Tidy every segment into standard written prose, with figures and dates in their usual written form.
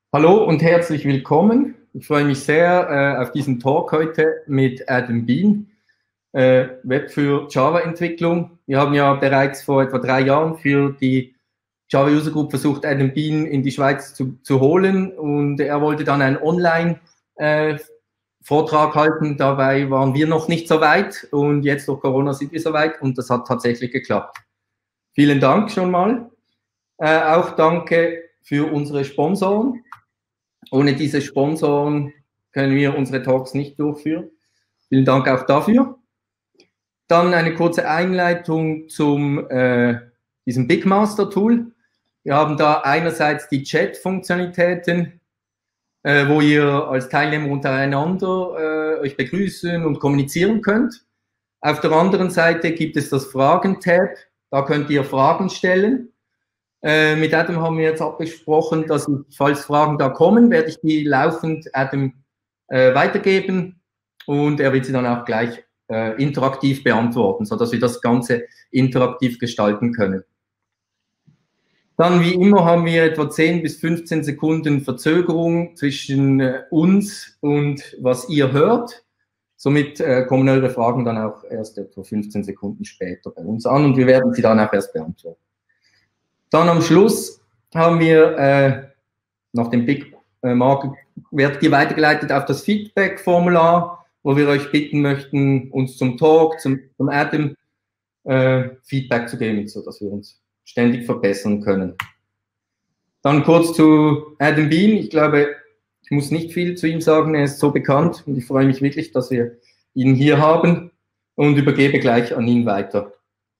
Hallo und herzlich willkommen. Ich freue mich sehr auf diesen Talk heute mit Adam Bean, Web für Java-Entwicklung. Wir haben ja bereits vor etwa 3 Jahren für die Java User Group versucht, Adam Bean in die Schweiz zu holen, und er wollte dann einen Online-Vortrag halten. Dabei waren wir noch nicht so weit, und jetzt durch Corona sind wir so weit, und das hat tatsächlich geklappt. Vielen Dank schon mal. Auch danke für unsere Sponsoren. Ohne diese Sponsoren können wir unsere Talks nicht durchführen. Vielen Dank auch dafür. Dann eine kurze Einleitung zum diesem Big Master Tool. Wir haben da einerseits die Chat-Funktionalitäten, wo ihr als Teilnehmer untereinander euch begrüßen und kommunizieren könnt. Auf der anderen Seite gibt es das Fragen-Tab. Da könnt ihr Fragen stellen. Mit Adam haben wir jetzt abgesprochen, dass falls Fragen da kommen, werde ich die laufend Adam weitergeben, und er wird sie dann auch gleich interaktiv beantworten, sodass wir das Ganze interaktiv gestalten können. Dann, wie immer, haben wir etwa 10 bis 15 Sekunden Verzögerung zwischen uns und was ihr hört. Somit kommen eure Fragen dann auch erst etwa 15 Sekunden später bei uns an, und wir werden sie dann auch erst beantworten. Dann am Schluss haben wir nach dem Big Market, werdet ihr weitergeleitet auf das Feedback-Formular, wo wir euch bitten möchten, uns zum Talk, zum Adam Feedback zu geben, sodass wir uns ständig verbessern können. Dann kurz zu Adam Bean. Ich glaube, ich muss nicht viel zu ihm sagen, er ist so bekannt, und ich freue mich wirklich, dass wir ihn hier haben, und übergebe gleich an ihn weiter.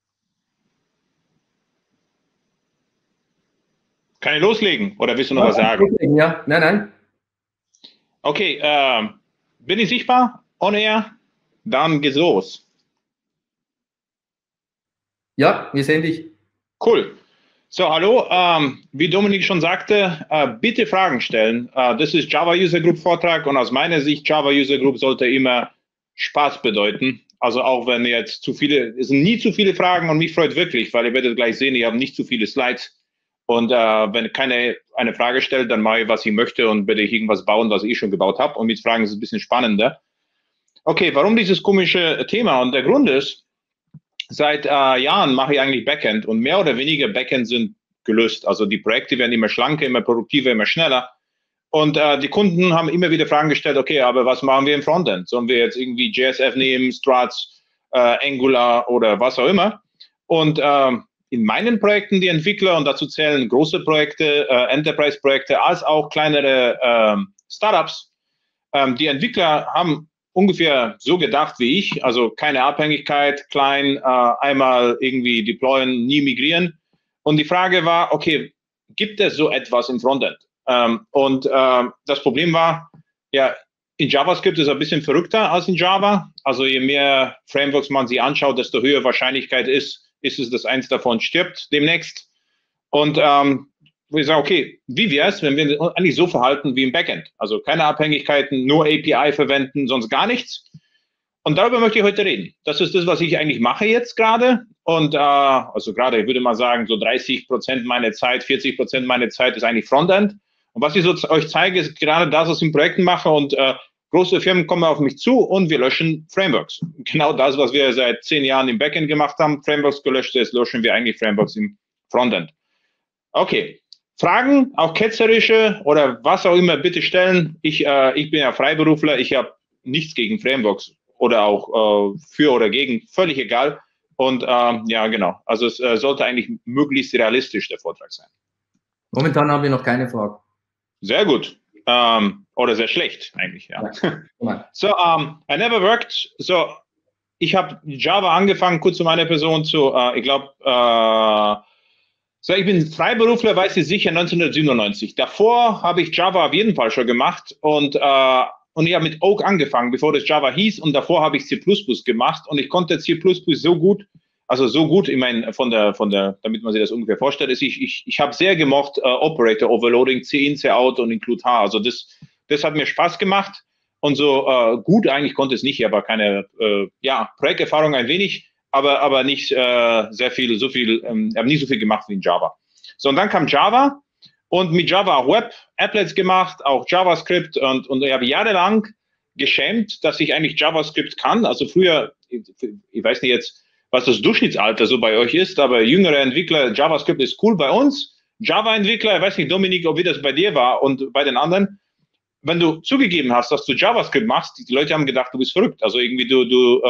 Kann ich loslegen oder willst du noch was sagen? Ja, nein. Okay, bin ich sichtbar? On air? Dann geht's los. Ja, wir sehen dich. Cool. So, hallo. Wie Dominik schon sagte, bitte Fragen stellen. Das ist Java User Group Vortrag, und aus meiner Sicht, Java User Group sollte immer Spaß bedeuten. Also auch wenn jetzt es sind nie zu viele Fragen, und mich freut wirklich, weil ihr werdet gleich sehen, ich habe nicht zu viele Slides. Und wenn keiner eine Frage stellt, dann mache ich, was ich möchte, und werde ich irgendwas bauen, was ich schon gebaut habe. Und mit Fragen ist es ein bisschen spannender. Okay, warum dieses komische Thema? Und der Grund ist, seit Jahren mache ich eigentlich Backend, und mehr oder weniger Backend sind gelöst. Also die Projekte werden immer schlanker, immer produktiver, immer schneller. Und die Kunden haben immer wieder Fragen gestellt, okay, aber was machen wir im Frontend? Sollen wir jetzt irgendwie JSF nehmen, Struts, Angular oder was auch immer? Und in meinen Projekten die Entwickler, und dazu zählen große Projekte, Enterprise-Projekte, als auch kleinere Startups, die Entwickler haben ungefähr so gedacht wie ich, also keine Abhängigkeit, klein, einmal irgendwie deployen, nie migrieren. Und die Frage war, okay, gibt es so etwas im Frontend? Das Problem war, ja, in JavaScript ist es ein bisschen verrückter als in Java. Also je mehr Frameworks man sich anschaut, desto höher Wahrscheinlichkeit ist es, dass eins davon stirbt demnächst. Und wo ich sage, okay, wie wäre es, wenn wir uns eigentlich so verhalten wie im Backend? Also keine Abhängigkeiten, nur API verwenden, sonst gar nichts. Und darüber möchte ich heute reden. Das ist das, was ich eigentlich mache jetzt gerade. Und also gerade, ich würde mal sagen, so 30% meiner Zeit, 40% meiner Zeit ist eigentlich Frontend. Und was ich so euch zeige, ist gerade das, was ich in Projekten mache. Und große Firmen kommen auf mich zu, und wir löschen Frameworks. Genau das, was wir seit 10 Jahren im Backend gemacht haben, Frameworks gelöscht, jetzt löschen wir eigentlich Frameworks im Frontend. Okay, Fragen, auch ketzerische oder was auch immer, bitte stellen. Ich bin ja Freiberufler, ich habe nichts gegen Frameworks oder auch für oder gegen, völlig egal. Und ja, genau, also es sollte eigentlich möglichst realistisch der Vortrag sein. Momentan haben wir noch keine Fragen. Sehr gut. Oder sehr schlecht eigentlich, ja. So, I never worked. So, ich habe Java angefangen, kurz zu meiner Person, ich glaube, so, ich bin Freiberufler, weiß ich sicher, 1997. Davor habe ich Java auf jeden Fall schon gemacht, und ich habe mit Oak angefangen, bevor das Java hieß, und davor habe ich C++ gemacht, und ich konnte C++ so gut, also so gut, ich meine, damit man sich das ungefähr vorstellt, ist, ich habe sehr gemocht Operator Overloading, C-in, C-out und Include H. Also das hat mir Spaß gemacht, und so gut eigentlich konnte es nicht, aber keine, Projekterfahrung ein wenig, aber nicht sehr viel, habe nicht so viel gemacht wie in Java. So, und dann kam Java, und mit Java auch Web-Applets gemacht, auch JavaScript und ich habe jahrelang geschämt, dass ich eigentlich JavaScript kann. Also früher, ich weiß nicht jetzt, was das Durchschnittsalter so bei euch ist, aber jüngere Entwickler, JavaScript ist cool bei uns. Java-Entwickler, ich weiß nicht, Dominik, ob wie das bei dir war und bei den anderen, wenn du zugegeben hast, dass du JavaScript machst, die Leute haben gedacht, du bist verrückt. Also irgendwie du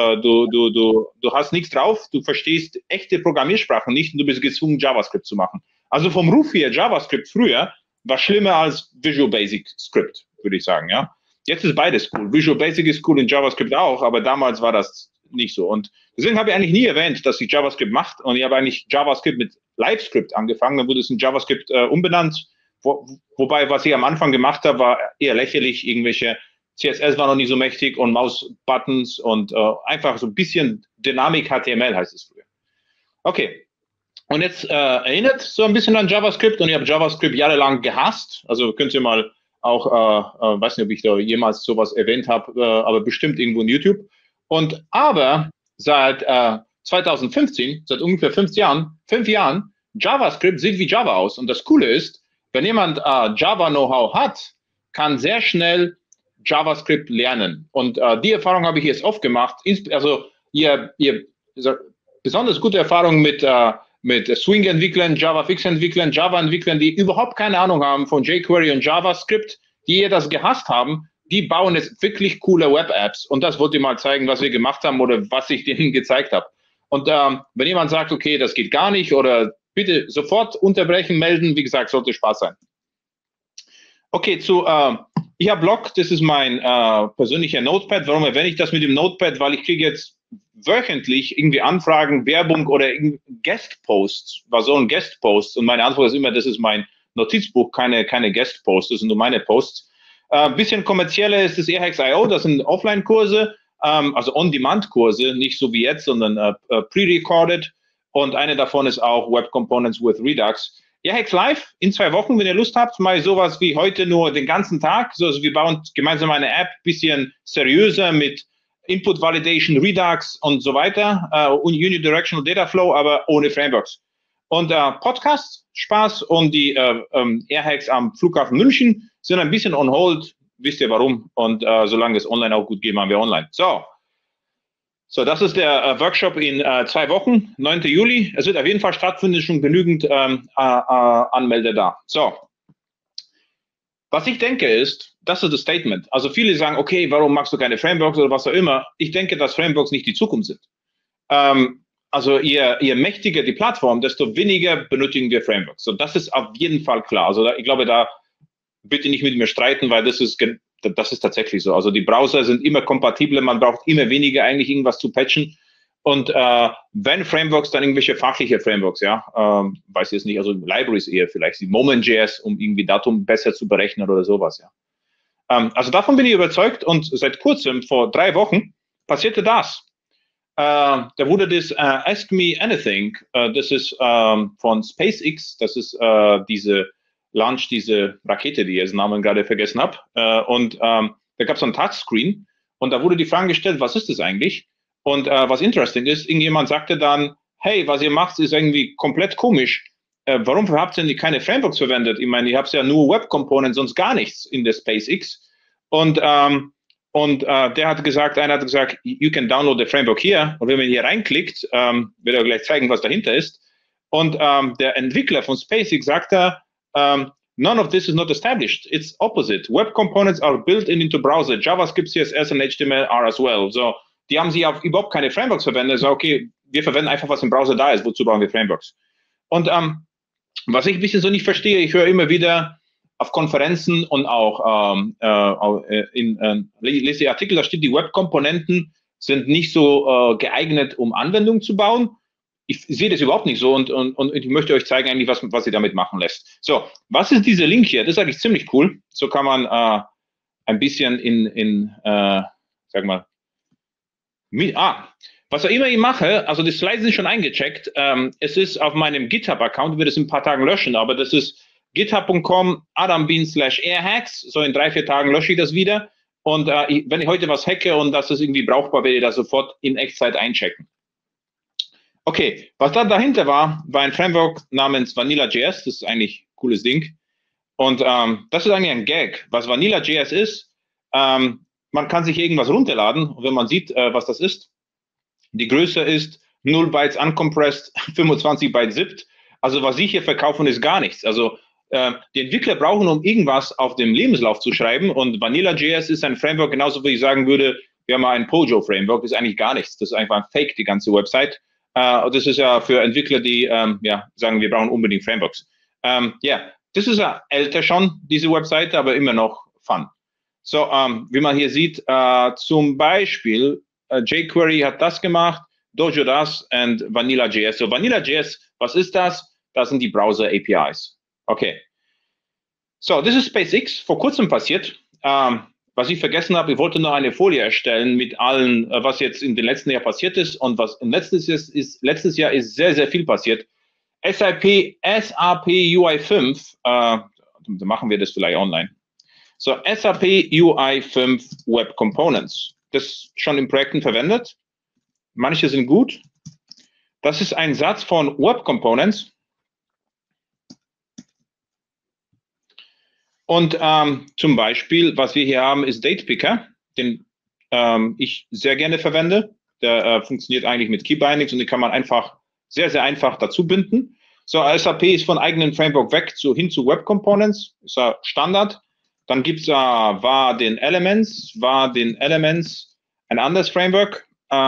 hast nichts drauf, du verstehst echte Programmiersprachen nicht und du bist gezwungen, JavaScript zu machen. Also vom Ruf her, JavaScript früher war schlimmer als Visual Basic Script, würde ich sagen, ja. Jetzt ist beides cool. Visual Basic ist cool und JavaScript auch, aber damals war das nicht so. Und deswegen habe ich eigentlich nie erwähnt, dass ich JavaScript macht und ich habe eigentlich JavaScript mit LiveScript angefangen, dann wurde es in JavaScript umbenannt. Wobei, was ich am Anfang gemacht habe, war eher lächerlich. Irgendwelche CSS war noch nicht so mächtig und Maus-Buttons und einfach so ein bisschen Dynamik HTML heißt es früher. Okay. Und jetzt erinnert so ein bisschen an JavaScript und ich habe JavaScript jahrelang gehasst. Also könnt ihr mal auch, weiß nicht, ob ich da jemals sowas erwähnt habe, aber bestimmt irgendwo in YouTube. Aber seit 2015, seit ungefähr 5 Jahren, JavaScript sieht wie Java aus. Und das Coole ist, wenn jemand Java-Know-how hat, kann sehr schnell JavaScript lernen. Und die Erfahrung habe ich jetzt oft gemacht. Also ihr besonders gute Erfahrungen mit Swing-Entwicklern, JavaFX-Entwicklern, Java-Entwicklern, die überhaupt keine Ahnung haben von jQuery und JavaScript, die das gehasst haben, die bauen jetzt wirklich coole Web-Apps. Und das wollte ich mal zeigen, was wir gemacht haben oder was ich denen gezeigt habe. Und wenn jemand sagt, okay, das geht gar nicht oder bitte sofort unterbrechen, melden. Wie gesagt, sollte Spaß sein. Okay, ich habe Blog, das ist mein persönlicher Notepad. Warum erwähne ich das mit dem Notepad? Weil ich kriege jetzt wöchentlich irgendwie Anfragen, Werbung oder Guest-Posts. War so ein Guest-Post. Und meine Antwort ist immer, das ist mein Notizbuch, keine Guest-Posts. Das sind nur meine Posts. Bisschen kommerzieller ist das Airhacks.io. Das sind Offline-Kurse, also On-Demand-Kurse, nicht so wie jetzt, sondern pre-recorded. Und eine davon ist auch Web Components with Redux. Airhacks Live in 2 Wochen, wenn ihr Lust habt, mal sowas wie heute nur den ganzen Tag. Also wir bauen gemeinsam eine App, bisschen seriöser mit Input Validation, Redux und so weiter. Unidirectional Data Flow, aber ohne Frameworks. Und Podcast, Spaß und die Airhacks am Flughafen München sind ein bisschen on hold. Wisst ihr warum? Und solange es online auch gut geht, machen wir online. So, das ist der Workshop in 2 Wochen, 9. Juli. Es wird auf jeden Fall stattfinden, schon genügend Anmelder da. So, was ich denke ist, das ist das Statement. Also viele sagen, okay, warum magst du keine Frameworks oder was auch immer. Ich denke, dass Frameworks nicht die Zukunft sind. Also je mächtiger die Plattform, desto weniger benötigen wir Frameworks. So, das ist auf jeden Fall klar. Also ich glaube, da bitte nicht mit mir streiten, weil das ist tatsächlich so. Also die Browser sind immer kompatibel, man braucht immer weniger eigentlich irgendwas zu patchen. Und wenn Frameworks, dann irgendwelche fachliche Frameworks, ja, weiß ich jetzt nicht, also Libraries eher vielleicht, die Moment.js, um irgendwie Datum besser zu berechnen oder sowas, ja. Also davon bin ich überzeugt und seit kurzem, vor 3 Wochen, passierte das. Da wurde das Ask Me Anything, das ist von SpaceX, das ist diese Rakete, die ich jetzt den Namen gerade vergessen habe. Da gab es so ein Touchscreen und da wurde die Frage gestellt, was ist das eigentlich? Und was interesting ist, irgendjemand sagte dann, hey, was ihr macht, ist irgendwie komplett komisch. Warum habt ihr denn keine Frameworks verwendet? Ich meine, ihr habt ja nur Web Components, sonst gar nichts in der SpaceX. Und einer hat gesagt, you can download the framework here. Und wenn man hier reinklickt, wird er gleich zeigen, was dahinter ist. Und der Entwickler von SpaceX sagte, none of this is not established. It's opposite. Web components are built into browser. JavaScript, CSS und HTML are as well. So, die haben sie auf überhaupt keine Frameworks verwendet. So, okay, wir verwenden einfach, was im Browser da ist. Wozu brauchen wir Frameworks? Und was ich ein bisschen so nicht verstehe, ich höre immer wieder auf Konferenzen und auch lese Artikel, da steht, die Web-Komponenten sind nicht so geeignet, um Anwendungen zu bauen. Ich sehe das überhaupt nicht so und ich möchte euch zeigen eigentlich, was ihr damit machen lässt. So, was ist dieser Link hier? Das ist eigentlich ziemlich cool. So kann man ein bisschen sag mal, was auch immer ich mache, also die Slides sind schon eingecheckt. Es ist auf meinem GitHub-Account, ich werde es in ein paar Tagen löschen, aber das ist github.com/adambean/airhacks. So in 3-4 Tagen lösche ich das wieder. Und wenn ich heute was hacke und das ist irgendwie brauchbar, werde ich das sofort in Echtzeit einchecken. Okay, was da dahinter war ein Framework namens Vanilla.js. Das ist eigentlich ein cooles Ding. Und das ist eigentlich ein Gag. Was Vanilla.js ist, man kann sich irgendwas runterladen und wenn man sieht, was das ist, die Größe ist 0 Bytes uncompressed, 25 Bytes zipped. Also was ich hier verkaufen, ist gar nichts. Also die Entwickler brauchen, um irgendwas auf dem Lebenslauf zu schreiben, und Vanilla.js ist ein Framework, genauso wie ich sagen würde, wir haben mal ein Pojo-Framework, das ist eigentlich gar nichts. Das ist einfach ein Fake, die ganze Website. Das ist ja für Entwickler, die sagen, wir brauchen unbedingt Frameworks. Das ist ja älter schon, diese Webseite, aber immer noch fun. So, wie man hier sieht, zum Beispiel jQuery hat das gemacht, Dojo das und Vanilla.js. So, Vanilla.js, was ist das? Das sind die Browser-APIs. Okay. So, das ist SpaceX, vor kurzem passiert. Was ich vergessen habe, ich wollte noch eine Folie erstellen mit allen, was jetzt in den letzten Jahren passiert ist, und was im letztes Jahr ist sehr, sehr viel passiert. SAP UI5, da machen wir das vielleicht online. So, SAP UI5 Web Components. Das ist schon in Projekten verwendet. Manche sind gut. Das ist ein Satz von Web Components. Und zum Beispiel, was wir hier haben, ist Datepicker, den ich sehr gerne verwende. Der funktioniert eigentlich mit Keybindings und den kann man einfach sehr, sehr einfach dazu binden. So, SAP ist von eigenen Framework weg hin zu Web Components, ist ja Standard. Dann gibt es Vaadin Elements, ein anderes Framework.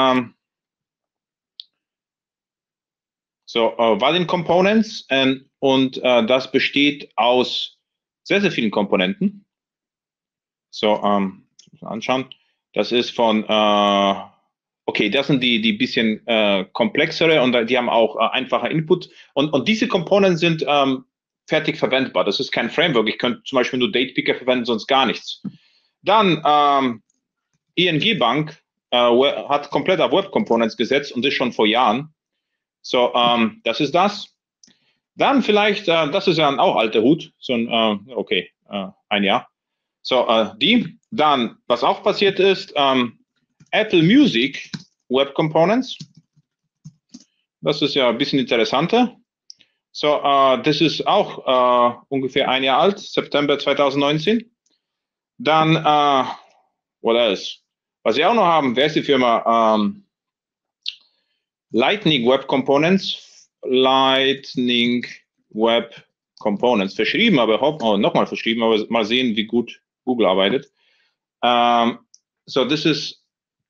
Vaadin Components und das besteht aus sehr, sehr vielen Komponenten. So, anschauen. Das ist von, okay, das sind die bisschen komplexere und die haben auch einfacher Input. Und diese Komponenten sind fertig verwendbar. Das ist kein Framework. Ich könnte zum Beispiel nur Datepicker verwenden, sonst gar nichts. Dann ING Bank hat komplett auf Web Components gesetzt und das schon vor Jahren. So, das ist das. Dann vielleicht, das ist ja auch alter Hut, so ein, ein Jahr. So, dann, was auch passiert ist, Apple Music Web Components. Das ist ja ein bisschen interessanter. So, das ist auch ungefähr ein Jahr alt, September 2019. Dann, what else? Was wir auch noch haben, wer ist die Firma? Lightning Web Components. Lightning Web Components. Verschrieben, aber nochmal verschrieben, aber mal sehen, wie gut Google arbeitet. So, das ist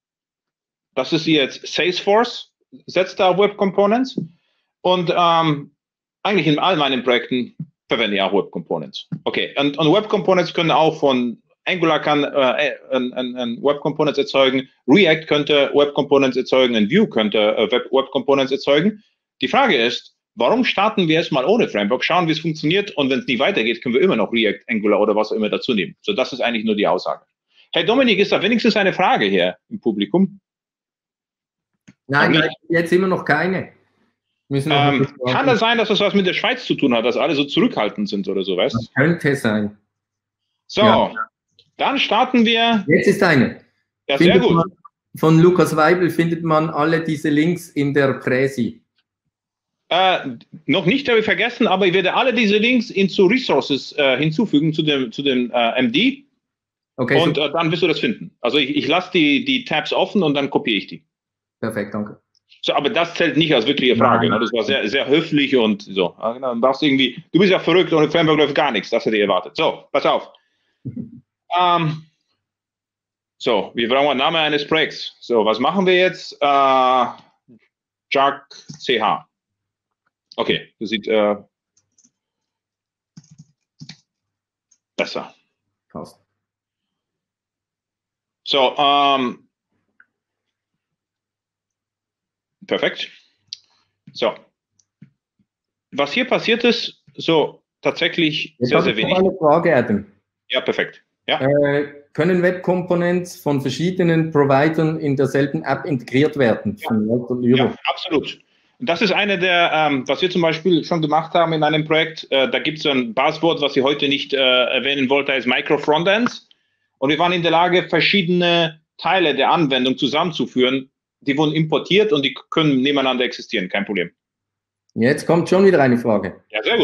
jetzt Salesforce, setzt da Web Components. Und eigentlich in all meinen Projekten verwende ich auch Web Components. Okay, und Web Components können auch von Angular kann Web Components erzeugen, React könnte Web Components erzeugen, und Vue könnte Web Components erzeugen. Die Frage ist, warum starten wir erstmal ohne Framework, schauen, wie es funktioniert, und wenn es nicht weitergeht, können wir immer noch React, Angular oder was auch immer dazu nehmen. So, das ist eigentlich nur die Aussage. Herr Dominik, ist da wenigstens eine Frage hier im Publikum? Nein, jetzt immer noch keine. Kann das sein, dass das was mit der Schweiz zu tun hat, dass alle so zurückhaltend sind oder so, weißt du? Könnte sein. So, ja. Dann starten wir. Jetzt ist eine. Ja, sehr gut. Von Lukas Weibel findet man alle diese Links in der Präsi. Noch nicht, habe ich vergessen, aber ich werde alle diese Links zu Resources hinzufügen, zu dem MD. Okay, und dann wirst du das finden. Also ich lasse die Tabs offen und dann kopiere ich die. Perfekt, danke. So, aber das zählt nicht als wirkliche Frage. Ne? Das war sehr, sehr höflich und so. Dann brauchst du irgendwie, du bist ja verrückt, ohne Framework läuft gar nichts. Das hätte ich erwartet. So, pass auf. So, wir brauchen einen Namen eines Projekts. So, was machen wir jetzt? Jack CH. Okay, das sieht besser. Passt. So, perfekt. So, was hier passiert ist, so tatsächlich jetzt sehr, sehr wenig. Eine Frage, Adam. Ja, perfekt. Ja. Können Web Components von verschiedenen Providern in derselben App integriert werden? Ja, absolut. Das ist eine der, was wir zum Beispiel schon gemacht haben in einem Projekt. Da gibt es ein Buzzword, was ich heute nicht erwähnen wollte, heißt Micro-Frontends. Und wir waren in der Lage, verschiedene Teile der Anwendung zusammenzuführen. Die wurden importiert und die können nebeneinander existieren, kein Problem. Jetzt kommt schon wieder eine Frage. Ja, sehr gut.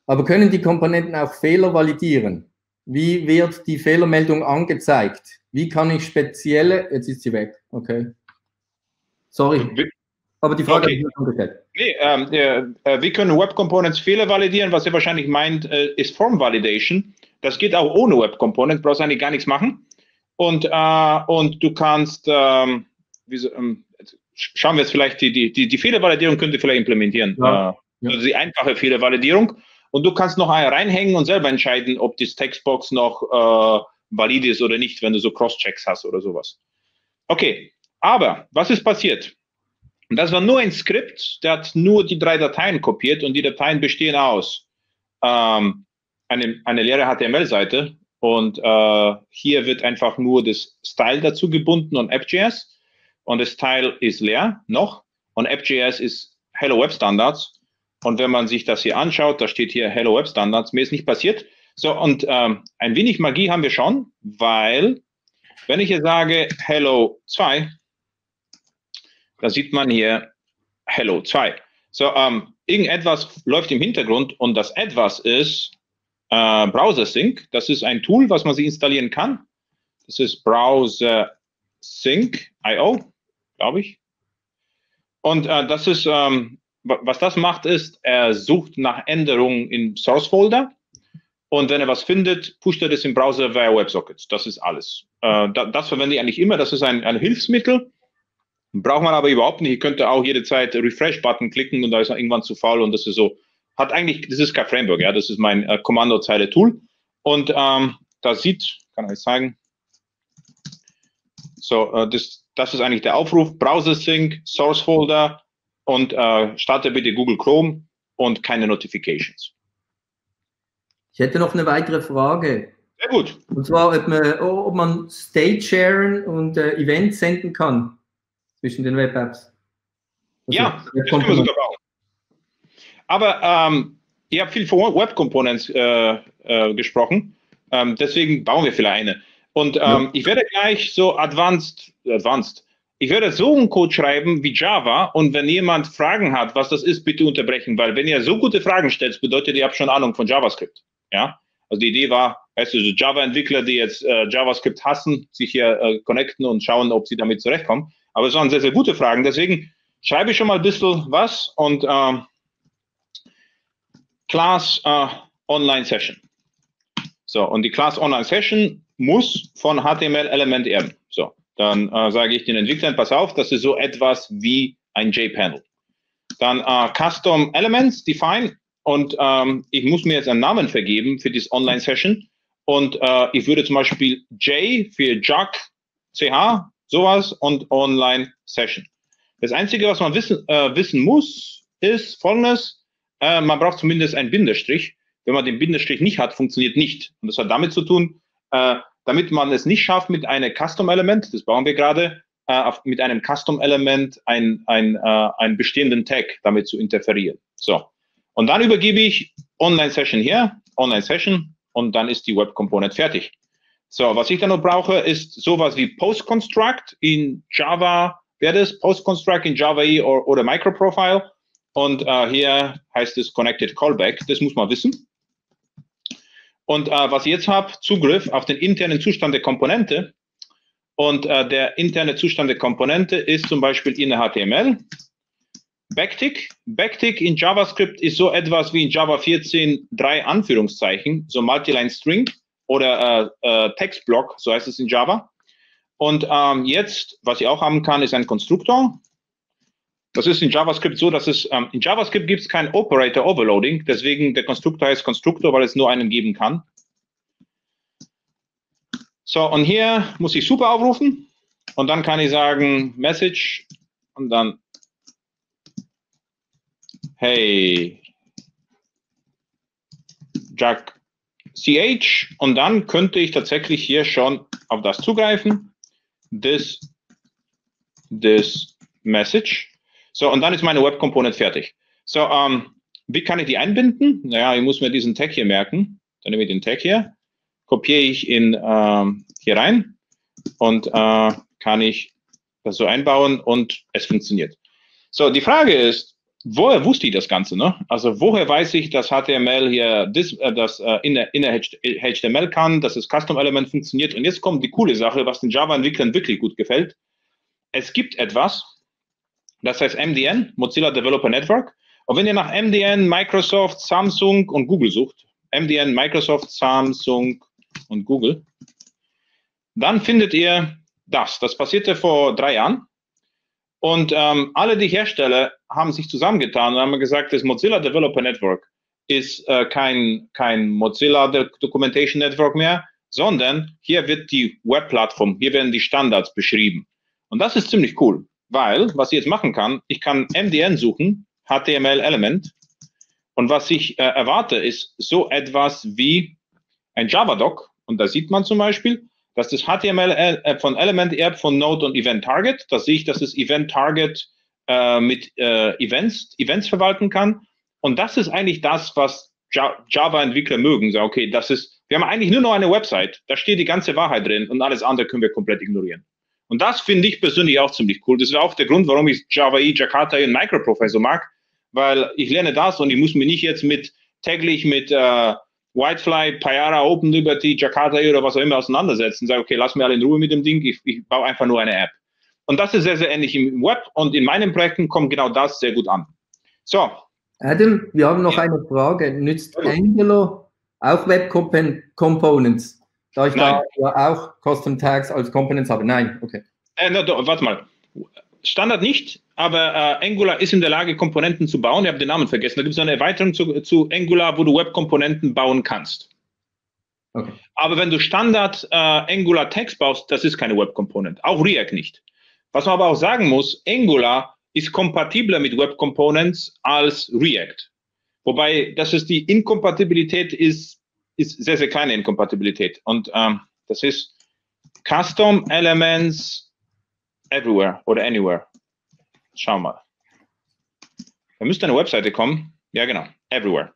Aber können die Komponenten auch Fehler validieren? Wie wird die Fehlermeldung angezeigt? Wie kann ich spezielle, jetzt ist sie weg, okay. Sorry, aber die Frage habe ich mir schon gestellt. Nee, wir können Web Components Fehler validieren. Was ihr wahrscheinlich meint, ist Form Validation. Das geht auch ohne Web Component, brauchst eigentlich gar nichts machen. Und du kannst, schauen wir jetzt vielleicht, die Fehlervalidierung könnt ihr vielleicht implementieren. Ja. Also die einfache Fehlervalidierung. Und du kannst noch eine reinhängen und selber entscheiden, ob das Textbox noch valid ist oder nicht, wenn du so Cross-Checks hast oder sowas. Okay, aber was ist passiert? Das war nur ein Skript, der hat nur die 3 Dateien kopiert und die Dateien bestehen aus eine leere HTML-Seite und hier wird einfach nur das Style dazu gebunden und App.js und das Style ist leer noch und App.js ist Hello Web Standards. Und wenn man sich das hier anschaut, da steht hier Hello Web Standards, mir ist nicht passiert. So, und ein wenig Magie haben wir schon, weil, wenn ich hier sage Hello 2, da sieht man hier Hello 2. So, irgendetwas läuft im Hintergrund und das etwas ist Browser Sync. Das ist ein Tool, was man sich installieren kann. Das ist Browser Sync.io, glaube ich. Und das ist... was das macht, ist, er sucht nach Änderungen im Source-Folder und wenn er was findet, pusht er das im Browser via WebSockets. Das ist alles. Das verwende ich eigentlich immer. Das ist ein Hilfsmittel. Braucht man aber überhaupt nicht. Ihr könnt auch jederzeit Refresh-Button klicken und da ist er irgendwann zu faul und das ist so. Das ist kein Framework, ja. Das ist mein Kommandozeile-Tool. Und da kann ich zeigen. So, das ist eigentlich der Aufruf. Browser Sync, Source-Folder. Und starte bitte Google Chrome und keine Notifications. Ich hätte noch eine weitere Frage. Sehr gut. Und zwar, ob man State sharen und Events senden kann zwischen den Web-Apps. Also, ja, das können wir sogar bauen. Aber ihr habt viel von Web Components gesprochen. Deswegen bauen wir vielleicht eine. Und ich werde gleich so advanced. Ich werde so einen Code schreiben wie Java und wenn jemand Fragen hat, was das ist, bitte unterbrechen, weil wenn ihr so gute Fragen stellt, bedeutet, ihr habt schon Ahnung von JavaScript. Ja? Also die Idee war, weißt du, so Java-Entwickler, die jetzt JavaScript hassen, sich hier connecten und schauen, ob sie damit zurechtkommen. Aber es waren sehr, sehr gute Fragen. Deswegen schreibe ich schon mal ein bisschen was und Class Online Session. So, und die Class Online Session muss von HTML-Element erben. So. Dann sage ich den Entwicklern, pass auf, das ist so etwas wie ein JPanel. Dann Custom Elements define und ich muss mir jetzt einen Namen vergeben für diese Online-Session und ich würde zum Beispiel J für Jack, CH, sowas und Online-Session. Das Einzige, was man wissen muss, ist Folgendes, man braucht zumindest einen Bindestrich. Wenn man den Bindestrich nicht hat, funktioniert nicht. Und das hat damit zu tun, damit man es nicht schafft, mit einem Custom-Element, das bauen wir gerade, mit einem Custom-Element einen bestehenden Tag damit zu interferieren. So. Und dann übergebe ich Online-Session hier, Online-Session, und dann ist die Web-Component fertig. So, was ich dann noch brauche, ist sowas wie Post-Construct in Java, wäre das Post-Construct in Java EE oder Microprofile. Und hier heißt es Connected Callback, das muss man wissen. Und was ich jetzt habe, Zugriff auf den internen Zustand der Komponente. Und der interne Zustand der Komponente ist zum Beispiel in der HTML. Backtick. Backtick in JavaScript ist so etwas wie in Java 14 3 Anführungszeichen, so Multiline String oder Textblock, so heißt es in Java. Und jetzt, was ich auch haben kann, ist ein Konstruktor. Das ist in JavaScript so, dass es, in JavaScript gibt es kein Operator Overloading, deswegen der Konstruktor heißt Konstruktor, weil es nur einen geben kann. So, und hier muss ich super aufrufen und dann kann ich sagen Message und dann hey Jack CH und dann könnte ich tatsächlich hier schon auf das zugreifen. This message. So, und dann ist meine Web Component fertig. So, wie kann ich die einbinden? Naja, ich muss mir diesen Tag hier merken. Dann nehme ich den Tag hier, kopiere ich ihn hier rein und kann ich das so einbauen und es funktioniert. So, die Frage ist, woher wusste ich das Ganze? Ne? Also woher weiß ich, dass HTML hier das inner HTML kann, dass das Custom-Element funktioniert? Und jetzt kommt die coole Sache, was den Java-Entwicklern wirklich gut gefällt. Es gibt etwas, das heißt MDN, Mozilla Developer Network. Und wenn ihr nach MDN, Microsoft, Samsung und Google sucht, MDN, Microsoft, Samsung und Google, dann findet ihr das. Das passierte vor 3 Jahren. Und alle die Hersteller haben sich zusammengetan und haben gesagt, das Mozilla Developer Network ist kein Mozilla Documentation Network mehr, sondern hier wird die Webplattform, hier werden die Standards beschrieben. Und das ist ziemlich cool, weil, was ich jetzt machen kann, ich kann MDN suchen, HTML Element, und was ich erwarte, ist so etwas wie ein Java-Doc. Und da sieht man zum Beispiel, dass das HTML von Element Erb von Node und Event Target, da sehe ich, dass das Event Target mit Events verwalten kann. Und das ist eigentlich das, was Java-Entwickler mögen. So, okay, wir haben eigentlich nur noch eine Website, da steht die ganze Wahrheit drin und alles andere können wir komplett ignorieren. Und das finde ich persönlich auch ziemlich cool. Das ist auch der Grund, warum ich Java EE, Jakarta und Microprofessor mag, weil ich lerne das und ich muss mich nicht jetzt täglich mit Whitefly, Payara, Open Liberty, Jakarta oder was auch immer auseinandersetzen. Sage, okay, lass mir alle in Ruhe mit dem Ding, ich baue einfach nur eine App. Und das ist sehr, sehr ähnlich im Web und in meinen Projekten kommt genau das sehr gut an. So. Adam, wir haben noch eine Frage. Nützt Angular auch Web Components? Da ich da ja auch Custom Tags als Components habe. Nein, okay. Warte mal. Standard nicht, aber Angular ist in der Lage, Komponenten zu bauen. Ich habe den Namen vergessen. Da gibt es eine Erweiterung zu Angular, wo du Web-Komponenten bauen kannst. Okay. Aber wenn du Standard Angular Tags baust, das ist keine Web-Component. Auch React nicht. Was man aber auch sagen muss, Angular ist kompatibler mit Web-Components als React. Wobei, die Inkompatibilität ist sehr, sehr kleine Inkompatibilität. Und das ist Custom Elements Everywhere oder Anywhere. Schau mal. Da müsste eine Webseite kommen. Ja, genau. Everywhere.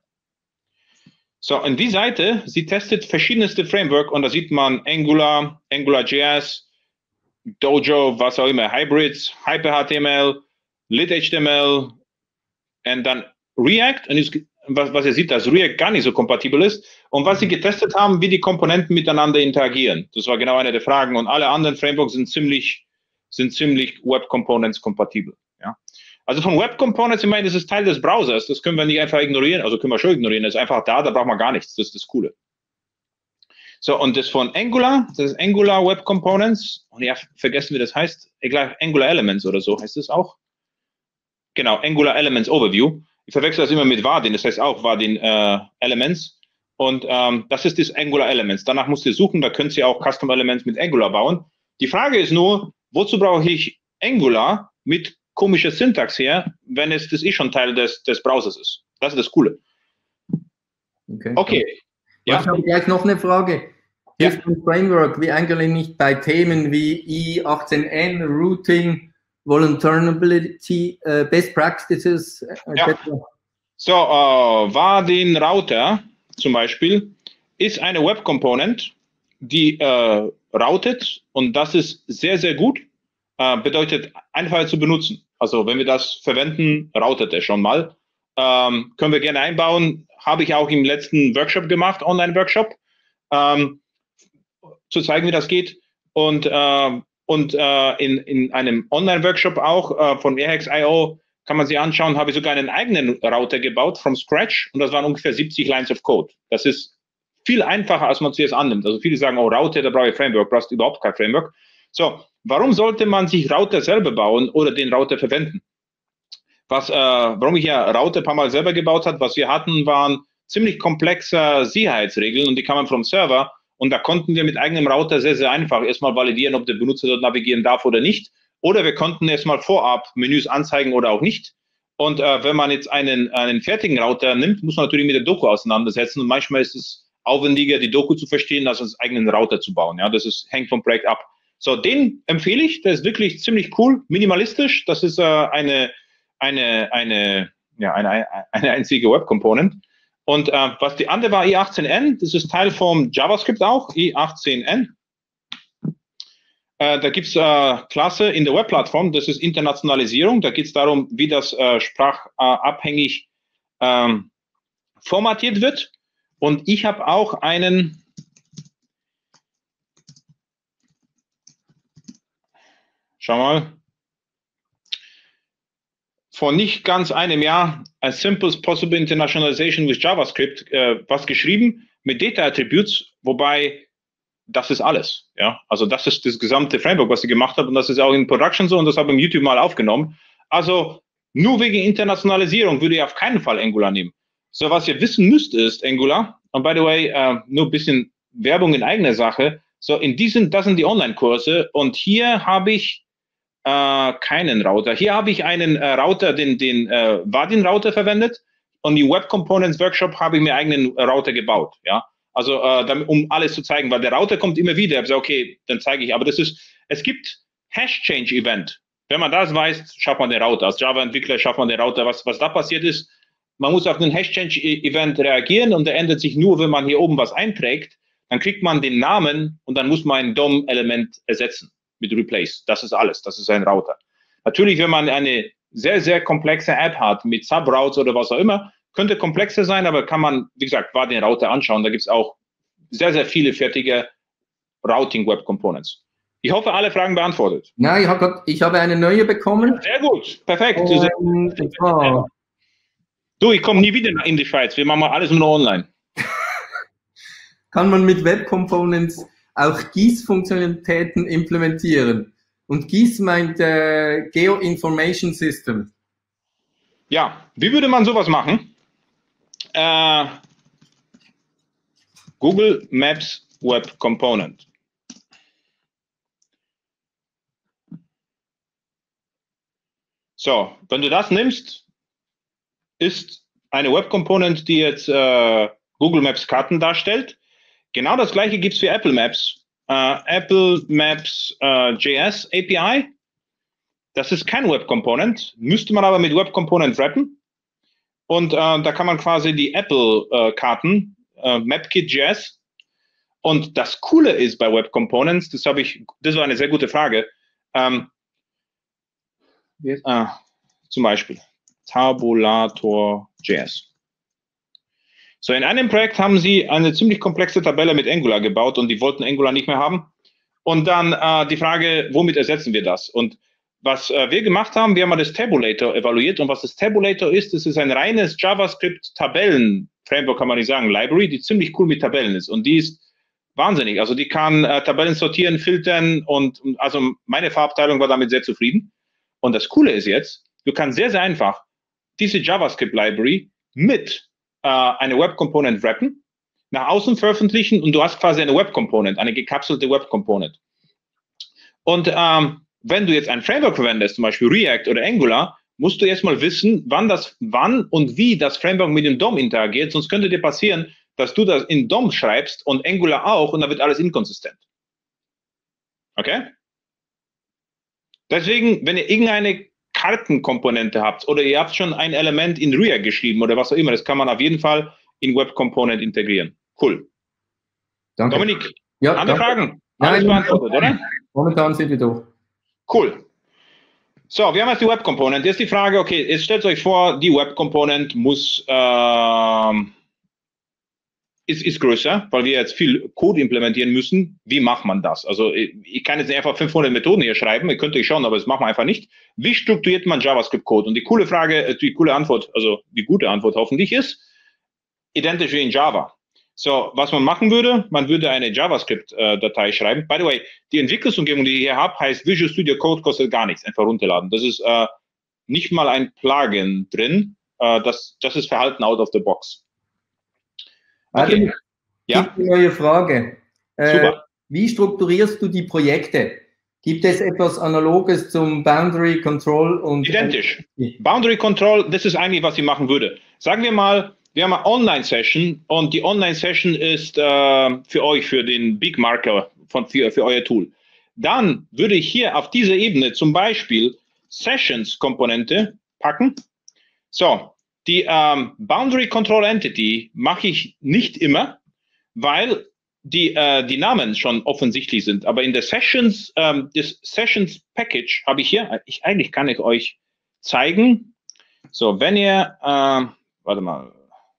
So, und die Seite, sie testet verschiedenste Framework und da sieht man Angular, AngularJS, Dojo, was auch immer, Hybrids, HyperHTML, LitHTML und dann React. Und was ihr seht, dass React gar nicht so kompatibel ist. Und was sie getestet haben, wie die Komponenten miteinander interagieren. Das war genau eine der Fragen. Und alle anderen Frameworks sind ziemlich Web Components kompatibel. Ja? Also von Web Components, ich meine, das ist Teil des Browsers, das können wir nicht einfach ignorieren, also können wir schon ignorieren, das ist einfach da braucht man gar nichts, das ist das Coole. So, und das von Angular, das ist Angular Web Components, und ja, vergessen wie das heißt, egal, Angular Elements oder so heißt es auch. Genau, Angular Elements Overview. Ich verwechsel das immer mit Vardin, das heißt auch Vardin Elements. Und das ist das Angular Elements. Danach müsst ihr suchen, da könnt ihr auch Custom Elements mit Angular bauen. Die Frage ist nur, wozu brauche ich Angular mit komischer Syntax her, wenn das schon Teil des Browsers ist? Das ist das Coole. Okay. Ja. Ich habe gleich noch eine Frage. Hilft ein Framework wie Angular nicht bei Themen wie I18N, Routing, Vulnerability, Best Practices, etc.? So, Vardin Router zum Beispiel ist eine Web Component, die routet, und das ist sehr, sehr gut. Bedeutet einfach zu benutzen. Also wenn wir das verwenden, routet er schon mal. Können wir gerne einbauen. Habe ich auch im letzten Workshop gemacht, Online-Workshop, zu zeigen, wie das geht. Und in einem Online-Workshop auch von Airhacks.io kann man sich anschauen, habe ich sogar einen eigenen Router gebaut, from scratch. Und das waren ungefähr 70 Lines of Code. Das ist viel einfacher, als man zuerst annimmt. Also viele sagen, oh, Router, da brauche ich Framework, brauchst überhaupt kein Framework. So, warum sollte man sich Router selber bauen oder den Router verwenden? Warum ich ja Router ein paar Mal selber gebaut habe, was wir hatten, waren ziemlich komplexe Sicherheitsregeln, und die kamen vom Server, und da konnten wir mit eigenem Router sehr, sehr einfach erstmal validieren, ob der Benutzer dort navigieren darf oder nicht. Oder wir konnten erstmal vorab Menüs anzeigen oder auch nicht. Und wenn man jetzt einen fertigen Router nimmt, muss man natürlich mit der Doku auseinandersetzen, und manchmal ist es aufwendiger, die Doku zu verstehen, als einen eigenen Router zu bauen. Ja, hängt vom Projekt ab. So, den empfehle ich, der ist wirklich ziemlich cool, minimalistisch. Das ist eine einzige Web-Component. Und was die andere war, i18n, das ist Teil vom JavaScript auch, i18n. Da gibt es Klasse in der Webplattform, das ist Internationalisierung. Da geht es darum, wie das sprachabhängig formatiert wird. Und ich habe auch einen schau mal, vor nicht ganz einem Jahr as simple as possible internationalization with JavaScript was geschrieben mit Data Attributes, wobei das ist alles. Ja? Also das ist das gesamte Framework, was ich gemacht habe und das ist auch in Production so und das habe ich im YouTube mal aufgenommen. Also nur wegen Internationalisierung würde ich auf keinen Fall Angular nehmen. So, was ihr wissen müsst ist Angular, und by the way, nur ein bisschen Werbung in eigener Sache, so das sind die Online-Kurse und hier habe ich keinen Router. Hier habe ich einen Router, den Vadin-Router verwendet und die Web Components Workshop habe ich mir eigenen Router gebaut. Ja, also um alles zu zeigen, weil der Router kommt immer wieder. Ich habe gesagt, okay, dann zeige ich. Aber es gibt Hash-Change-Event. Wenn man das weiß, schafft man den Router. Als Java-Entwickler schafft man den Router. Was da passiert ist, man muss auf den Hash-Change-Event reagieren und der ändert sich nur, wenn man hier oben was einträgt. Dann kriegt man den Namen und dann muss man ein DOM-Element ersetzen mit Replace. Das ist alles. Das ist ein Router. Natürlich, wenn man eine sehr, sehr komplexe App hat mit Subroutes oder was auch immer, könnte komplexer sein, aber kann man, wie gesagt, mal den Router anschauen. Da gibt es auch sehr, sehr viele fertige Routing Web Components. Ich hoffe, alle Fragen beantwortet. Ja, ich habe eine neue bekommen. Sehr gut, perfekt. Du, ich komme nie wieder in die Schweiz. Wir machen mal alles nur online. Kann man mit Web Components auch GIS-Funktionalitäten implementieren? Und GIS meint Geo-Information System. Ja, wie würde man sowas machen? Google Maps Web Component. So, wenn du das nimmst, ist eine Web Component, die jetzt Google Maps Karten darstellt. Genau das gleiche gibt es für Apple Maps. Apple Maps JS API. Das ist kein Web Component, müsste man aber mit Web Component wrappen. Und da kann man quasi die Apple Karten, MapKit.js. Und das Coole ist bei Web Components, das war eine sehr gute Frage. Zum Beispiel Tabulator.js. So, in einem Projekt haben sie eine ziemlich komplexe Tabelle mit Angular gebaut und die wollten Angular nicht mehr haben. Und dann die Frage, womit ersetzen wir das? Und was wir gemacht haben, wir haben mal das Tabulator evaluiert und was das Tabulator ist, das ist ein reines JavaScript-Tabellen-Framework, kann man nicht sagen, Library, die ziemlich cool mit Tabellen ist und die ist wahnsinnig. Also die kann Tabellen sortieren, filtern und also meine Fachabteilung war damit sehr zufrieden. Und das Coole ist jetzt, du kannst sehr, sehr einfach diese JavaScript-Library mit eine Web Component wrappen, nach außen veröffentlichen und du hast quasi eine Web Component, eine gekapselte Web Component. Und wenn du jetzt ein Framework verwendest, zum Beispiel React oder Angular, musst du erstmal wissen, wann und wie das Framework mit dem DOM interagiert, sonst könnte dir passieren, dass du das in DOM schreibst und Angular auch und dann wird alles inkonsistent. Okay? Deswegen, wenn ihr irgendeine Kartenkomponente habt oder ihr habt schon ein Element in React geschrieben oder was auch immer, das kann man auf jeden Fall in Web Component integrieren. Cool. Danke. Dominik, andere Fragen? Alles beantwortet, oder? Momentan sind wir durch. Cool. So, wir haben jetzt die Web Component. Jetzt die Frage, okay, jetzt stellt euch vor, die Web Component ist größer, weil wir jetzt viel Code implementieren müssen. Wie macht man das? Also ich kann jetzt nicht einfach 500 Methoden hier schreiben, ihr könnt euch schauen, aber das machen wir einfach nicht. Wie strukturiert man JavaScript-Code? Und die coole Frage, die coole Antwort, also die gute Antwort hoffentlich ist, identisch wie in Java. So, was man machen würde, man würde eine JavaScript-Datei schreiben. By the way, die Entwicklungsumgebung, die ich hier habe, heißt Visual Studio Code, kostet gar nichts, einfach runterladen. Das ist nicht mal ein Plugin drin, das ist Verhalten out of the box. Okay. Ja. Eine neue Frage. Super. Wie strukturierst du die Projekte? Gibt es etwas Analoges zum Boundary Control? Identisch. Boundary Control, das ist eigentlich, was ich machen würde. Sagen wir mal, wir haben eine Online-Session und die Online-Session ist für euch, für den Big Marker für euer Tool. Dann würde ich hier auf dieser Ebene zum Beispiel Sessions-Komponente packen. So. Die Boundary Control Entity mache ich nicht immer, weil die Namen schon offensichtlich sind. Aber in der Sessions, das Sessions Package habe ich hier, eigentlich kann ich euch zeigen. So, wenn ihr, warte mal,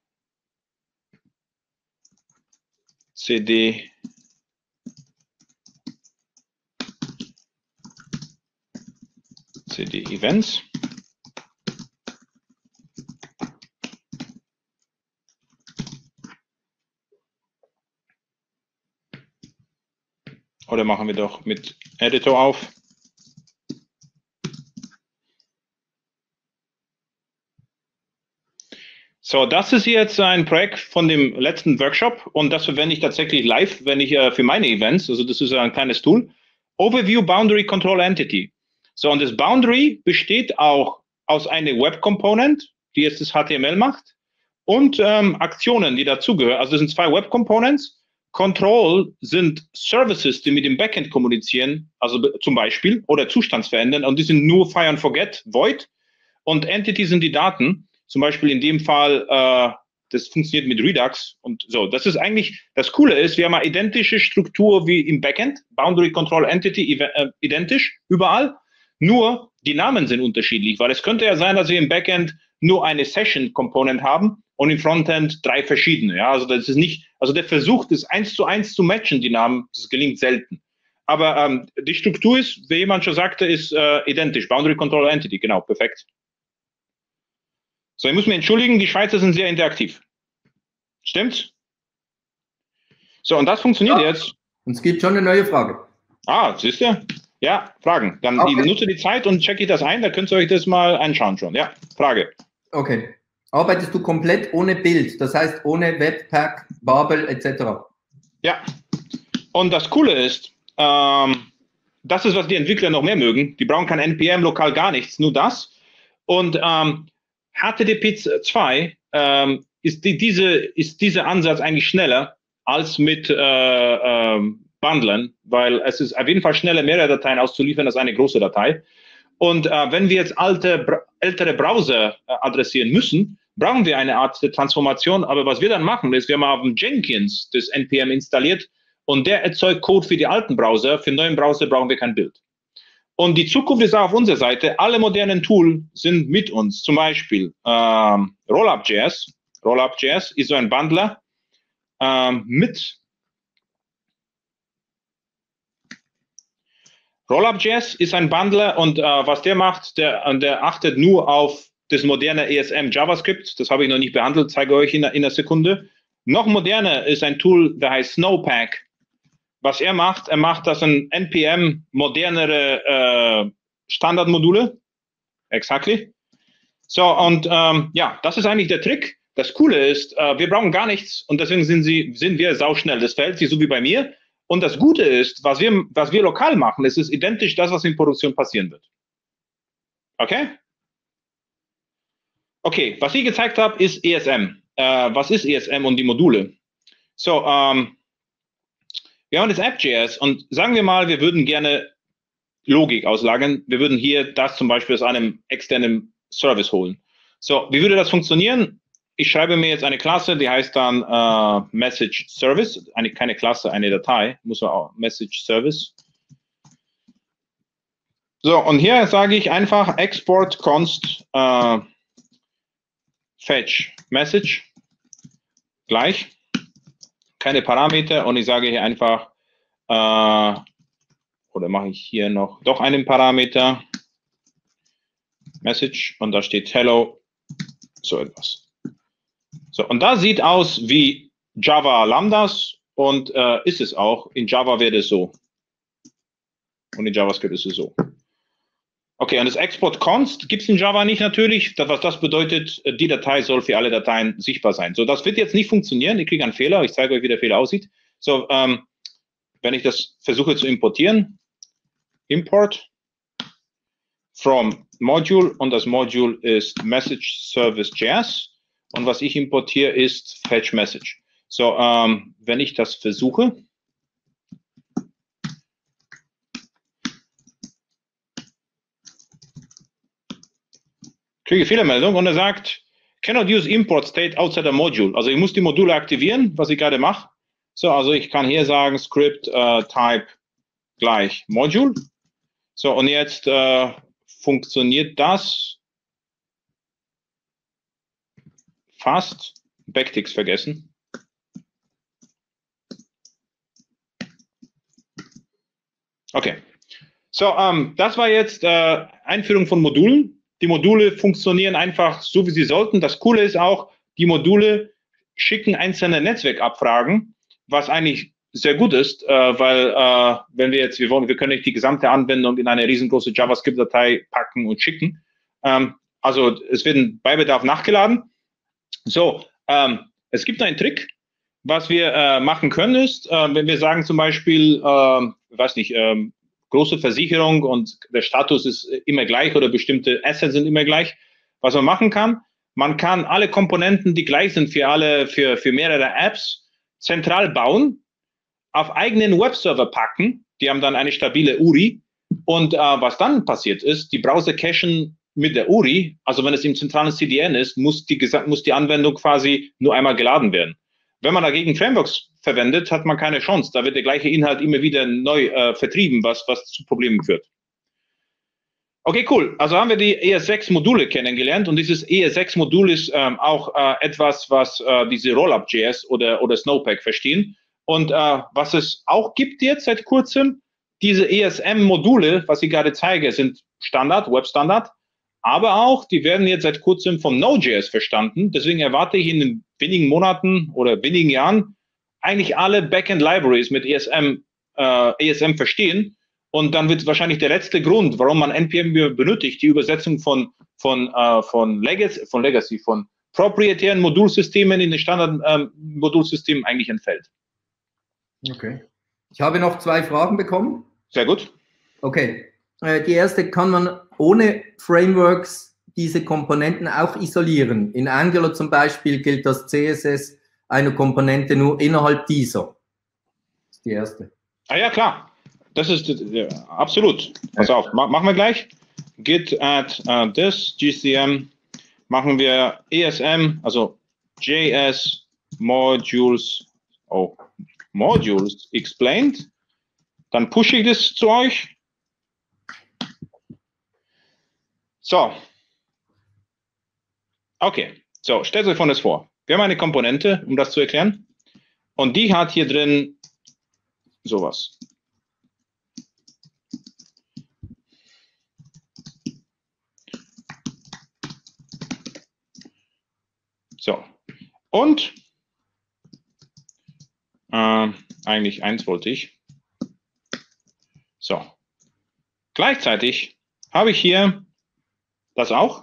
CD Events. Oder machen wir doch mit Editor auf. So, das ist jetzt ein Projekt von dem letzten Workshop und das verwende ich tatsächlich live, wenn ich für meine Events, also das ist ein kleines Tool. Overview Boundary Control Entity. So, und das Boundary besteht auch aus einer Web Component, die jetzt das HTML macht, und Aktionen, die dazugehören. Also das sind zwei Web Components. Control sind Services, die mit dem Backend kommunizieren, also zum Beispiel, oder Zustandsverändern, und die sind nur Fire and Forget, Void, und Entity sind die Daten. Zum Beispiel in dem Fall, das funktioniert mit Redux und so. Das ist eigentlich, das Coole ist, wir haben eine identische Struktur wie im Backend, Boundary Control Entity, identisch, überall. Nur die Namen sind unterschiedlich, weil es könnte ja sein, dass wir im Backend nur eine Session Component haben und im Frontend 3 verschiedene. Ja, also das ist nicht, also der Versuch, das 1:1 zu matchen, die Namen, das gelingt selten. Aber die Struktur ist, wie jemand schon sagte, ist identisch. Boundary Control Entity, genau, perfekt. So, ich muss mich entschuldigen, die Schweizer sind sehr interaktiv. Stimmt's? So, und das funktioniert jetzt. Und es gibt schon eine neue Frage. Ah, siehst du? Ja, Fragen. Dann okay. Ich nutze die Zeit und checke ich das ein, da könnt ihr euch das mal anschauen schon. Ja, Frage. Okay. Arbeitest du komplett ohne Bild, das heißt ohne Webpack, Babel etc.? Ja. Und das Coole ist, das ist, was die Entwickler noch mehr mögen. Die brauchen kein NPM, lokal gar nichts, nur das. Und HTTP 2 ist dieser Ansatz eigentlich schneller als mit Bundlern, weil es ist auf jeden Fall schneller, mehrere Dateien auszuliefern als eine große Datei. Und wenn wir jetzt ältere Browser adressieren müssen, brauchen wir eine Art der Transformation. Aber was wir dann machen, ist, wir haben auf dem Jenkins das NPM installiert und der erzeugt Code für die alten Browser. Für neuen Browser brauchen wir kein Bild. Und die Zukunft ist auch auf unserer Seite. Alle modernen Tools sind mit uns. Zum Beispiel Rollup.js. Rollup.js ist so ein Bundler Rollup.js ist ein Bundler und was der macht, der achtet nur auf das moderne ESM JavaScript. Das habe ich noch nicht behandelt, zeige euch in einer Sekunde. Noch moderner ist ein Tool, der heißt Snowpack. Was er macht das ein NPM modernere Standardmodule. Exactly. So, und ja, das ist eigentlich der Trick. Das Coole ist, wir brauchen gar nichts und deswegen sind wir sauschnell. Das verhält sich so wie bei mir. Und das Gute ist, was wir lokal machen, es ist identisch das, was in Produktion passieren wird. Okay? Okay, was ich gezeigt habe, ist ESM. Was ist ESM und die Module? So, wir haben das App.js und sagen wir mal, wir würden gerne Logik auslagern. Wir würden hier das zum Beispiel aus einem externen Service holen. So, wie würde das funktionieren? Ich schreibe mir jetzt eine Klasse, die heißt dann Message Service. Keine Klasse, eine Datei. Muss man auch Message Service. So, und hier sage ich einfach Export Const Fetch Message. Gleich. Keine Parameter. Und ich sage hier einfach, oder mache ich hier noch doch einen Parameter. Message. Und da steht Hello. So etwas. So, und das sieht aus wie Java Lambdas und ist es auch. In Java wäre es so. Und in JavaScript ist es so. Okay, und das Export Const gibt es in Java nicht natürlich. Was das bedeutet, die Datei soll für alle Dateien sichtbar sein. So, das wird jetzt nicht funktionieren. Ich kriege einen Fehler. Ich zeige euch, wie der Fehler aussieht. So, wenn ich das versuche zu importieren, Import from Module und das Module ist Message Service.js. Und was ich importiere, ist Fetch Message. So, wenn ich das versuche, kriege ich Fehlermeldung und er sagt, cannot use import state outside the module. Also ich muss die Module aktivieren, was ich gerade mache. So, also ich kann hier sagen, Script Type gleich Module. So, und jetzt funktioniert das fast. Backticks vergessen. Okay. So, das war jetzt Einführung von Modulen. Die Module funktionieren einfach so, wie sie sollten. Das Coole ist auch, die Module schicken einzelne Netzwerkabfragen, was eigentlich sehr gut ist, weil wenn wir jetzt, wir können nicht die gesamte Anwendung in eine riesengroße JavaScript-Datei packen und schicken. Also es werden bei Bedarf nachgeladen. So, es gibt einen Trick. Was wir machen können ist, wenn wir sagen zum Beispiel, weiß nicht, große Versicherung und der Status ist immer gleich oder bestimmte Assets sind immer gleich. Was man machen kann, man kann alle Komponenten, die gleich sind für mehrere Apps, zentral bauen, auf eigenen Webserver packen. Die haben dann eine stabile URI. Und was dann passiert ist, die Browser cachen mit der URI, also wenn es im zentralen CDN ist, muss die Anwendung quasi nur einmal geladen werden. Wenn man dagegen Frameworks verwendet, hat man keine Chance. Da wird der gleiche Inhalt immer wieder neu vertrieben, was zu Problemen führt. Okay, cool. Also haben wir die ES6-Module kennengelernt und dieses ES6-Modul ist auch etwas, was diese Rollup.js oder Snowpack verstehen. Und was es auch gibt jetzt seit kurzem, diese ESM-Module, was ich gerade zeige, sind Standard, Web-Standard, aber auch, die werden jetzt seit kurzem vom Node.js verstanden. Deswegen erwarte ich in den wenigen Monaten oder wenigen Jahren eigentlich alle Backend-Libraries mit ESM verstehen. Und dann wird wahrscheinlich der letzte Grund, warum man NPM benötigt, die Übersetzung von proprietären Modulsystemen in den Standard-Modulsystemen eigentlich entfällt. Okay. Ich habe noch 2 Fragen bekommen. Sehr gut. Okay. Die erste, kann man ohne Frameworks diese Komponenten auch isolieren? In Angular zum Beispiel gilt das CSS eine Komponente nur innerhalb dieser. Das ist die erste. Ah ja, klar. Das ist absolut. Pass auf, machen wir gleich. Git add this GCM. Machen wir ESM, also JS Modules, Modules explained. Dann pushe ich das zu euch. So. Okay. So, stellt euch Folgendes vor. Wir haben eine Komponente, um das zu erklären. Und die hat hier drin sowas. So. Und eigentlich 1 wollte ich. So. Gleichzeitig habe ich hier das auch.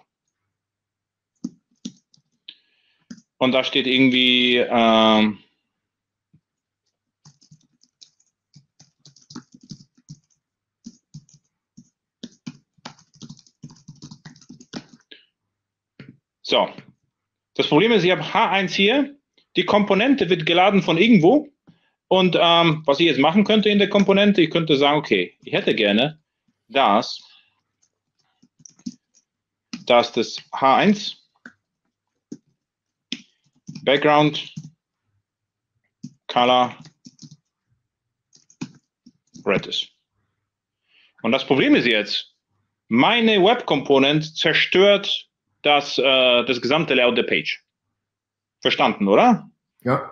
Und da steht irgendwie so. Das Problem ist, ich habe H1 hier. Die Komponente wird geladen von irgendwo. Und was ich jetzt machen könnte in der Komponente, ich könnte sagen, okay, ich hätte gerne das H1 Background Color Red ist. Und das Problem ist jetzt, meine Web-Component zerstört das gesamte Layout der Page. Verstanden, oder? Ja.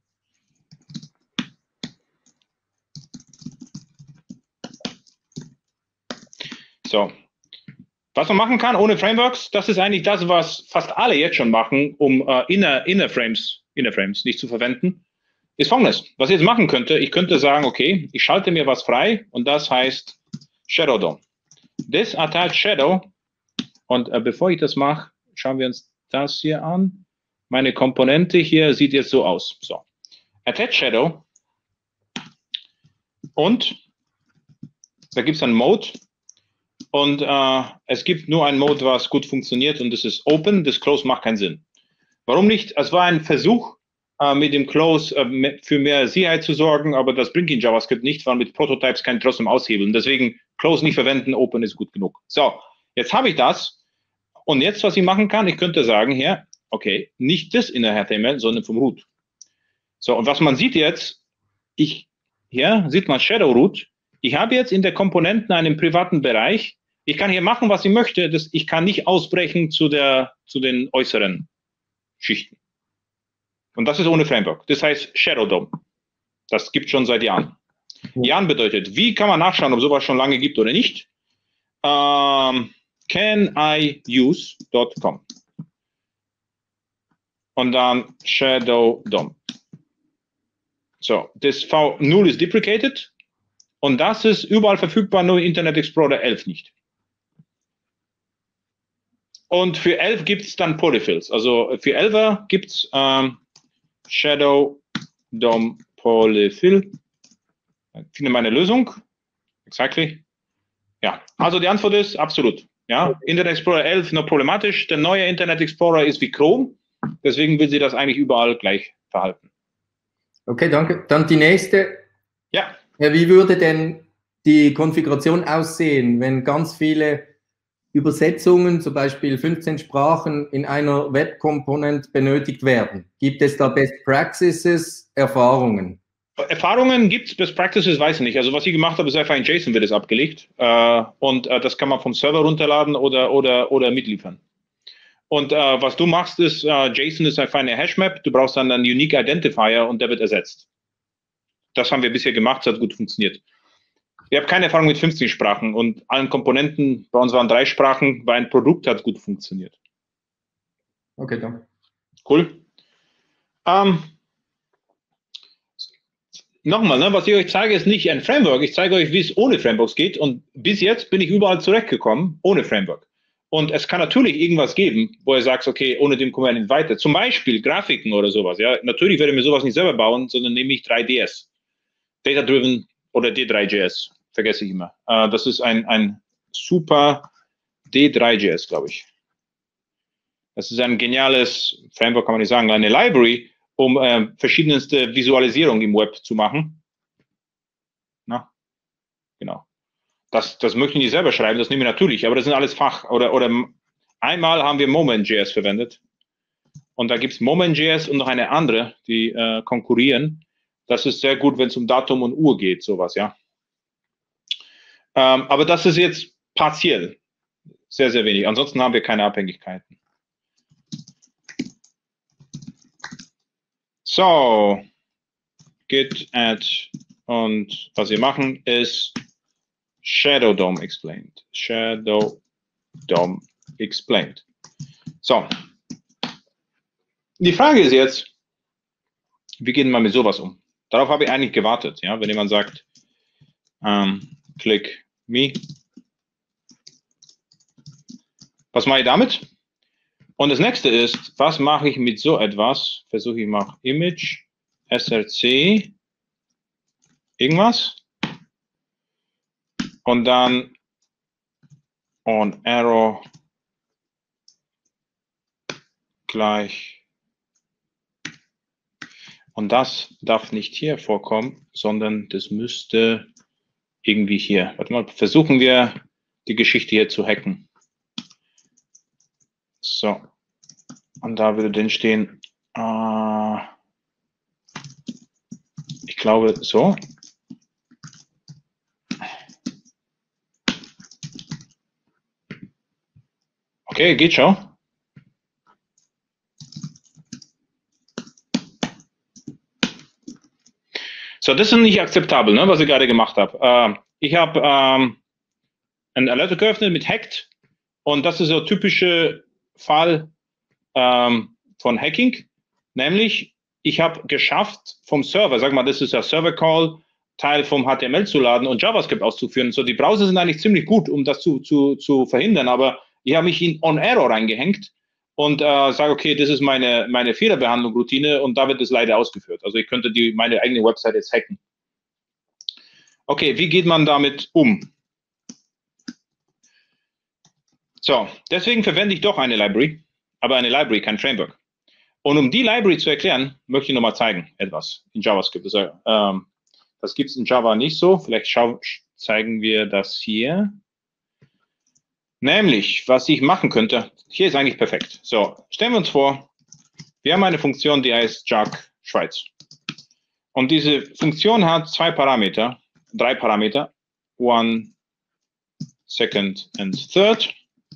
So. Was man machen kann ohne Frameworks, das ist eigentlich das, was fast alle jetzt schon machen, um Inner Frames nicht zu verwenden, ist Folgendes. Was ich jetzt machen könnte, ich könnte sagen, okay, ich schalte mir was frei und das heißt Shadow DOM. This attach Shadow. Und bevor ich das mache, schauen wir uns das hier an. Meine Komponente hier sieht jetzt so aus. So. Attach Shadow. Und da gibt es einen Mode. Und es gibt nur einen Mode, was gut funktioniert, und das ist Open. Das Close macht keinen Sinn. Warum nicht? Es war ein Versuch, mit dem Close für mehr Sicherheit zu sorgen, aber das bringt in JavaScript nicht, weil mit Prototypes kann ich trotzdem aushebeln. Deswegen Close nicht verwenden, Open ist gut genug. So, jetzt habe ich das. Und jetzt, was ich machen kann, ich könnte sagen hier, okay, nicht das in der HTML, sondern vom Root. So, und was man sieht jetzt, Hier sieht man Shadow Root. Ich habe jetzt in der Komponenten einen privaten Bereich. Ich kann hier machen, was ich möchte. Ich kann nicht ausbrechen zu den äußeren Schichten. Und das ist ohne Framework. Das heißt Shadow DOM. Das gibt es schon seit Jahren. Jahren bedeutet, wie kann man nachschauen, ob sowas schon lange gibt oder nicht? caniuse.com und dann Shadow DOM. So, das V0 ist deprecated und das ist überall verfügbar, nur Internet Explorer 11 nicht. Und für 11 gibt es dann Polyfills. Also für 11er gibt es Shadow DOM Polyfill. Ich finde meine Lösung. Exactly. Ja, also die Antwort ist absolut. Ja, Internet Explorer 11 noch problematisch. Der neue Internet Explorer ist wie Chrome. Deswegen will sie das eigentlich überall gleich verhalten. Okay, danke. Dann die nächste. Ja. Wie würde denn die Konfiguration aussehen, wenn ganz viele Übersetzungen, zum Beispiel 15 Sprachen, in einer Web-Component benötigt werden? Gibt es da Best Practices, Erfahrungen? Erfahrungen gibt es, Best Practices weiß ich nicht. Also was ich gemacht habe, ist einfach in JSON wird es abgelegt und das kann man vom Server runterladen oder mitliefern. Und was du machst ist, JSON ist einfach eine Hashmap, du brauchst dann einen Unique Identifier und der wird ersetzt. Das haben wir bisher gemacht, es hat gut funktioniert. Ich habe keine Erfahrung mit 15 Sprachen und allen Komponenten, bei uns waren 3 Sprachen, bei einem Produkt hat es gut funktioniert. Okay, danke. Cool. Nochmal, ne, was ich euch zeige, ist nicht ein Framework. Ich zeige euch, wie es ohne Frameworks geht. Und bis jetzt bin ich überall zurechtgekommen, ohne Framework. Und es kann natürlich irgendwas geben, wo ihr sagt, okay, ohne dem kommen wir nicht weiter. Zum Beispiel Grafiken oder sowas. Ja, natürlich werde ich mir sowas nicht selber bauen, sondern nehme ich 3DS. Data-Driven oder D3.js. Vergesse ich immer. Das ist ein super D3.js, glaube ich. Das ist ein geniales Framework, kann man nicht sagen, eine Library, um verschiedenste Visualisierung im Web zu machen. Na, genau. Das möchte ich nicht selber schreiben, das nehme ich natürlich, aber das sind alles Fach. Oder einmal haben wir Moment.js verwendet. Und da gibt es Moment.js und noch eine andere, die konkurrieren. Das ist sehr gut, wenn es um Datum und Uhr geht, sowas, ja. Aber das ist jetzt partiell. Sehr, sehr wenig. Ansonsten haben wir keine Abhängigkeiten. So, git add und was wir machen ist Shadow DOM explained. Shadow DOM explained. So, die Frage ist jetzt, wie geht man mit sowas um? Darauf habe ich eigentlich gewartet. Ja, wenn jemand sagt, click me. Was mache ich damit? Und das nächste ist, was mache ich mit so etwas? Versuche ich mal Image, src, irgendwas. Und dann on arrow gleich. Und das darf nicht hier vorkommen, sondern das müsste irgendwie hier. Warte mal, versuchen wir die Geschichte hier zu hacken. So. Und da würde drin stehen, ich glaube so. Okay, geht schon. So, das ist nicht akzeptabel, ne, was ich gerade gemacht habe. Ich habe ein Alert geöffnet mit hacked und das ist so ein typischer Fall von Hacking, nämlich ich habe geschafft vom Server, sag mal, das ist ja Server-Call, Teil vom HTML zu laden und JavaScript auszuführen. So, die Browser sind eigentlich ziemlich gut, um das zu verhindern, aber ich habe mich in On-Arrow reingehängt und sage, okay, das ist meine Fehlerbehandlung-Routine und da wird es leider ausgeführt. Also ich könnte meine eigene Website jetzt hacken. Okay, wie geht man damit um? So, deswegen verwende ich doch eine Library, aber eine Library, kein Framework. Und um die Library zu erklären, möchte ich nochmal zeigen, etwas in JavaScript. Das gibt es in Java nicht so. Vielleicht zeigen wir das hier. Nämlich, was ich machen könnte, hier ist eigentlich perfekt. So, stellen wir uns vor, wir haben eine Funktion, die heißt JAG Schweiz. Und diese Funktion hat drei Parameter. 1, second and third.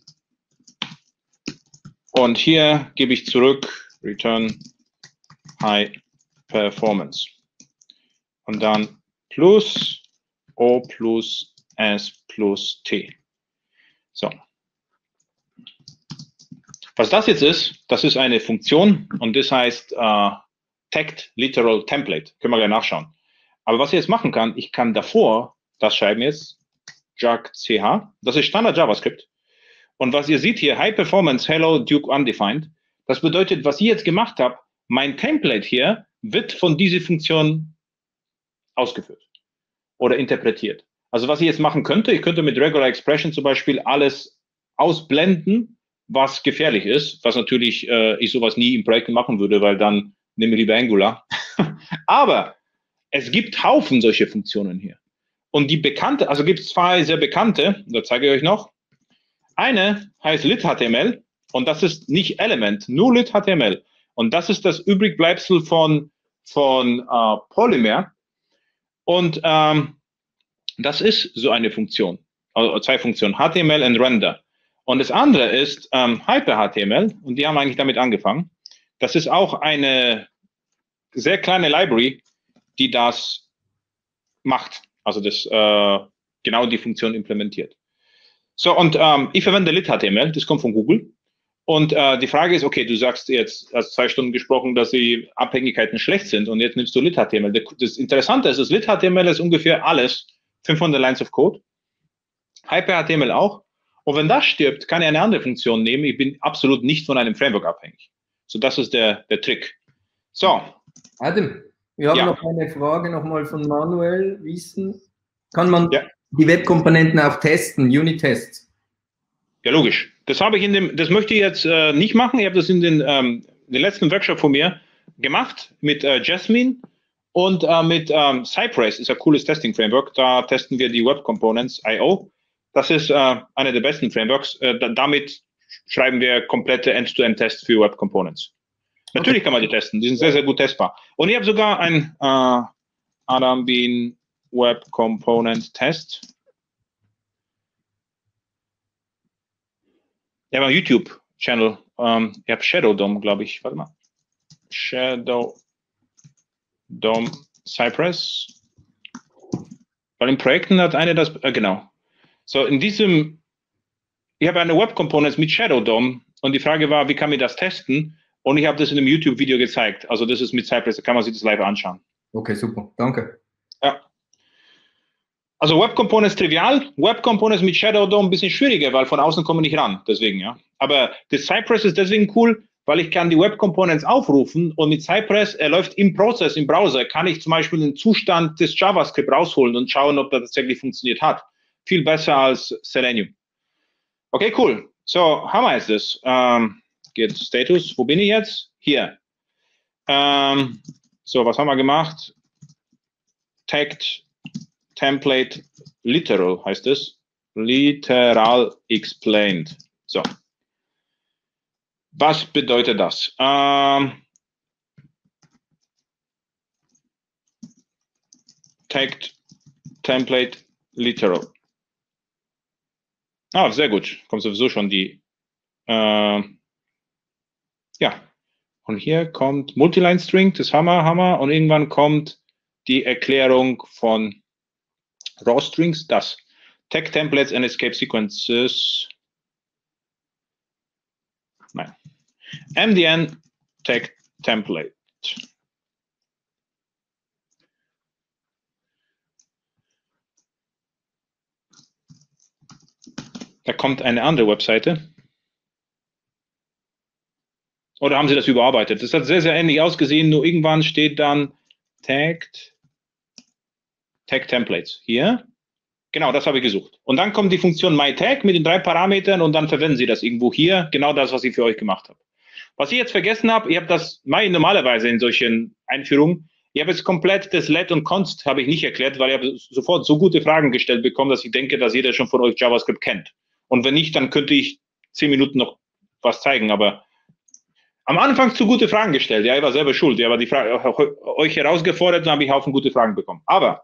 Und hier gebe ich zurück return high performance. Und dann plus O plus S plus T. So. Was das jetzt ist, das ist eine Funktion und das heißt tagged literal template. Können wir gleich nachschauen. Aber was ich jetzt machen kann, ich kann davor das schreiben jetzt, JUG-CH, das ist Standard JavaScript. Und was ihr seht hier, High Performance, Hello, Duke Undefined, das bedeutet, was ich jetzt gemacht habe, mein Template hier wird von dieser Funktion ausgeführt oder interpretiert. Also was ich jetzt machen könnte, ich könnte mit Regular Expression zum Beispiel alles ausblenden, was gefährlich ist, was natürlich ich sowas nie im Projekt machen würde, weil dann nehme ich lieber Angular. Aber es gibt Haufen solche Funktionen hier. Und die bekannte, also gibt es zwei sehr bekannte, da zeige ich euch noch. Eine heißt lit-html und das ist nicht Element, nur lit-html. Und das ist das Übrigbleibsel von Polymer. Und das ist so eine Funktion, also zwei Funktionen, HTML und Render. Und das andere ist Hyper-HTML und die haben eigentlich damit angefangen. Das ist auch eine sehr kleine Library, die das macht, also das genau die Funktion implementiert. So, und ich verwende lit-HTML, das kommt von Google. Und die Frage ist, okay, du sagst jetzt, hast 2 Stunden gesprochen, dass die Abhängigkeiten schlecht sind und jetzt nimmst du lit-HTML. Das Interessante ist, das lit-HTML ist ungefähr alles 500 Lines of Code. Hyper-HTML auch. Und wenn das stirbt, kann ich eine andere Funktion nehmen. Ich bin absolut nicht von einem Framework abhängig. So, das ist der Trick. So. Adam, wir haben noch eine Frage nochmal von Manuel Wissen. Kann man die Webkomponenten auch testen, Unit-Tests? Ja, logisch. Das habe ich das möchte ich jetzt nicht machen. Ich habe das in den letzten Workshop von mir gemacht mit Jasmine und mit Cypress, ist ein cooles Testing-Framework. Da testen wir die Web Components I.O. Das ist eine der besten Frameworks. Damit schreiben wir komplette End-to-End-Tests für Web Components. Natürlich kann man die testen. Die sind sehr, sehr gut testbar. Und ich habe sogar ein Adam Bean Web Component Test. Ich habe einen YouTube-Channel. Ich habe Shadow DOM, glaube ich. Warte mal. Shadow DOM Cypress. Weil in Projekten hat eine das, genau. So, ich habe eine Web Components mit Shadow DOM und die Frage war, wie kann man das testen? Und ich habe das in einem YouTube-Video gezeigt. Also das ist mit Cypress, da kann man sich das live anschauen. Okay, super. Danke. Ja. Also Web Components trivial, Web Components mit Shadow DOM ein bisschen schwieriger, weil von außen kommen nicht ran, deswegen, ja. Aber das Cypress ist deswegen cool, weil ich kann die Web Components aufrufen und mit Cypress, er läuft im Prozess, im Browser, kann ich zum Beispiel den Zustand des JavaScript rausholen und schauen, ob das tatsächlich funktioniert hat. Viel besser als Selenium. Okay, cool. So, Hammer ist es. Geht Status, wo bin ich jetzt? Hier. So, was haben wir gemacht? Tagged Template Literal heißt es. Literal explained. So. Was bedeutet das? Tagged Template Literal. Ah, sehr gut. Kommt sowieso schon die. Ja. Und hier kommt Multiline String, das Hammer. Und irgendwann kommt die Erklärung von Raw Strings, das. Tag Templates and Escape Sequences. Nein. MDN Tag Template. Da kommt eine andere Webseite. Oder haben Sie das überarbeitet? Das hat sehr, sehr ähnlich ausgesehen, nur irgendwann steht dann Tag Templates. Hier. Genau, das habe ich gesucht. Und dann kommt die Funktion myTag mit den 3 Parametern und dann verwenden Sie das irgendwo hier. Genau das, was ich für euch gemacht habe. Was ich jetzt vergessen habe, ich habe das normalerweise in solchen Einführungen. Ich habe jetzt komplett das Let und Const habe ich nicht erklärt, weil ich habe sofort so gute Fragen gestellt bekommen, dass ich denke, dass jeder schon von euch JavaScript kennt. Und wenn nicht, dann könnte ich 10 Minuten noch was zeigen, aber Am Anfang zu gute Fragen gestellt. Ja, ich war selber schuld. Ja, aber die Frage, euch herausgefordert und habe ich Haufen gute Fragen bekommen. Aber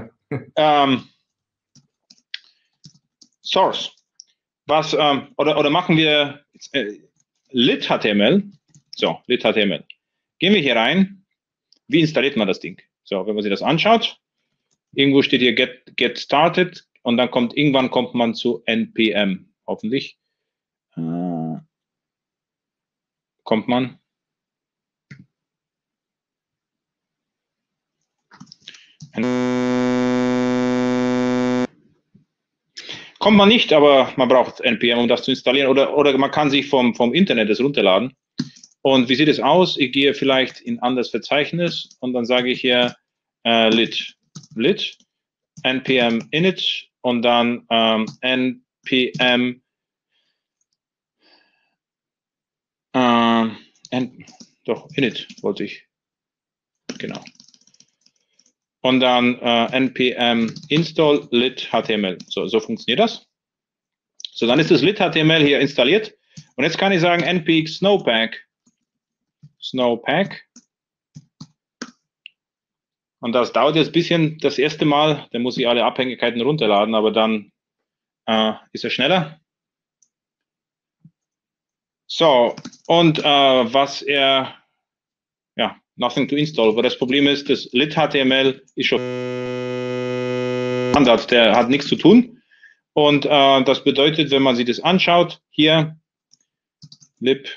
Source. Was, oder machen wir lit-HTML. So, lit-HTML. Gehen wir hier rein. Wie installiert man das Ding? So, wenn man sich das anschaut, irgendwo steht hier get started und dann irgendwann kommt man zu npm. Hoffentlich kommt man. Kommt man nicht, aber man braucht npm, um das zu installieren. Oder man kann sich vom Internet das runterladen. Und wie sieht es aus? Ich gehe vielleicht in ein anderes Verzeichnis und dann sage ich hier lit npm init und dann npm init wollte ich. Genau. Und dann npm install lit-html. So funktioniert das. So, dann ist das lit-html hier installiert. Und jetzt kann ich sagen npx snowpack. Und das dauert jetzt ein bisschen das erste Mal. Da muss ich alle Abhängigkeiten runterladen, aber dann ist er schneller. So, und nothing to install. Aber das Problem ist, das lit-html ist schon Ansatz, der hat nichts zu tun. Und das bedeutet, wenn man sich das anschaut, hier lib,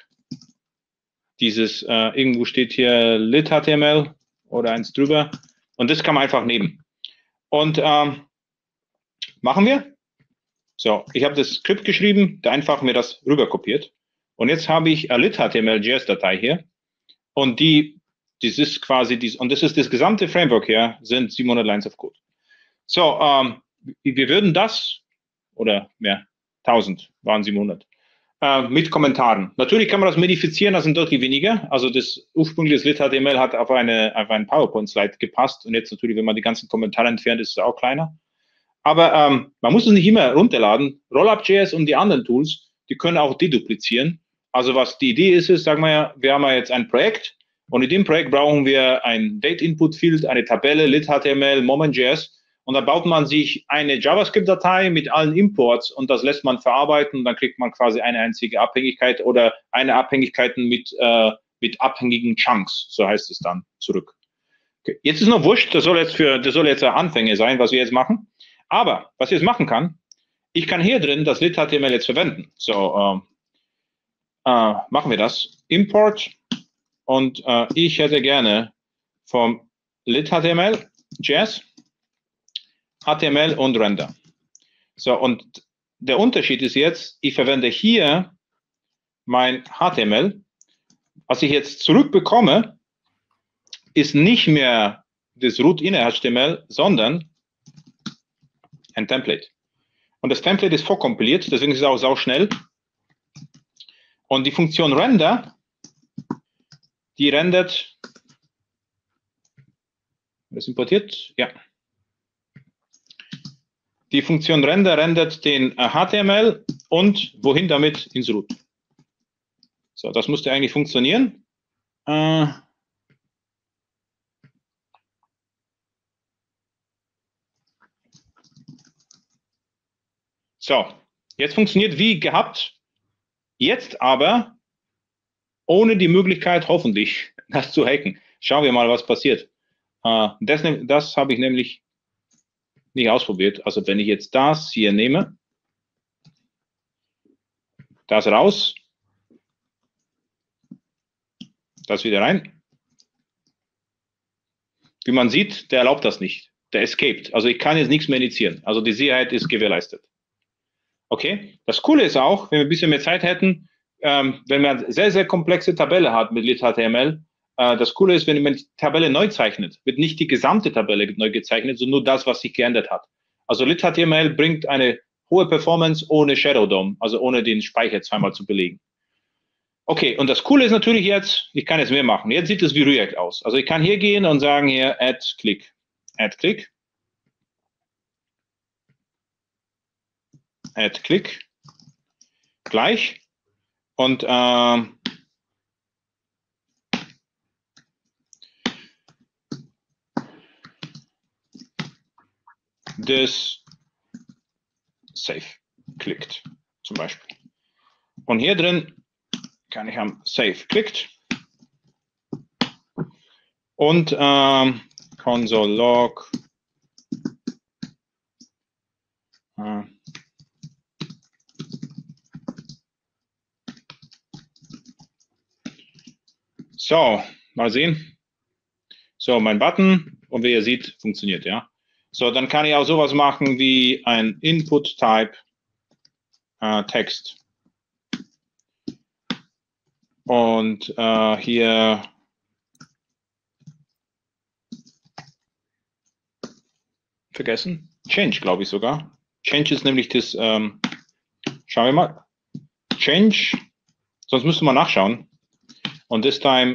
irgendwo steht hier lit-html oder eins drüber. Und das kann man einfach nehmen. Und machen wir. So, ich habe das Skript geschrieben, da einfach mir das rüber kopiert. Und jetzt habe ich eine lit-html.js-Datei hier. Und das ist quasi und das ist das gesamte Framework hier, sind 700 Lines of Code. So, wir würden das, oder mehr, 1000 waren 700, mit Kommentaren. Natürlich kann man das modifizieren, das sind deutlich weniger. Also das ursprüngliche lit-html hat auf einen PowerPoint-Slide gepasst und jetzt natürlich, wenn man die ganzen Kommentare entfernt, ist es auch kleiner. Aber man muss es nicht immer runterladen. Rollup.js und die anderen Tools, die können auch deduplizieren. Also was die Idee ist, sagen wir ja, wir haben ja jetzt ein Projekt und in dem Projekt brauchen wir ein Date-Input-Field, eine Tabelle, lit-html, moment.js und da baut man sich eine JavaScript-Datei mit allen Imports und das lässt man verarbeiten und dann kriegt man quasi eine einzige Abhängigkeit oder eine Abhängigkeit mit abhängigen Chunks, so heißt es dann, zurück. Okay. Jetzt ist noch wurscht, das soll jetzt Anfänge sein, was wir jetzt machen. Aber was ich jetzt machen kann, ich kann hier drin das lit-html jetzt verwenden. So, machen wir das. Import und ich hätte gerne vom lit-html, JS, HTML und Render. So, und der Unterschied ist jetzt, ich verwende hier mein HTML. Was ich jetzt zurückbekomme, ist nicht mehr das root-inner-HTML, sondern ein Template. Und das Template ist vorkompiliert, deswegen ist es auch sau schnell. Und die Funktion Render, die rendert, das importiert, ja. Die Funktion Render rendert den HTML und wohin damit? Ins Root. So, das müsste eigentlich funktionieren. So, jetzt funktioniert wie gehabt. Jetzt aber ohne die Möglichkeit, hoffentlich, das zu hacken. Schauen wir mal, was passiert. Das habe ich nämlich nicht ausprobiert. Also wenn ich jetzt das hier nehme, das raus, das wieder rein. Wie man sieht, der erlaubt das nicht. Der escaped. Also ich kann jetzt nichts mehr initiieren. Also die Sicherheit ist gewährleistet. Okay, das Coole ist auch, wenn wir ein bisschen mehr Zeit hätten, wenn man eine sehr, sehr komplexe Tabelle hat mit lit-html, das Coole ist, wenn man die Tabelle neu zeichnet, wird nicht die gesamte Tabelle neu gezeichnet, sondern nur das, was sich geändert hat. Also lit-html bringt eine hohe Performance ohne Shadow DOM, also ohne den Speicher zweimal zu belegen. Okay, und das Coole ist natürlich jetzt, ich kann jetzt mehr machen. Jetzt sieht es wie React aus. Also ich kann hier gehen und sagen hier add click, gleich. Und this Save klickt, zum Beispiel. Und hier drin kann ich am Save klickt und Console Log so, mal sehen. So, mein Button und wie ihr seht, funktioniert, ja. So, dann kann ich auch sowas machen wie ein Input Type Text. Und hier vergessen. Change, glaube ich sogar. Change ist nämlich das, schauen wir mal. Change, sonst müsste man nachschauen. Und this time,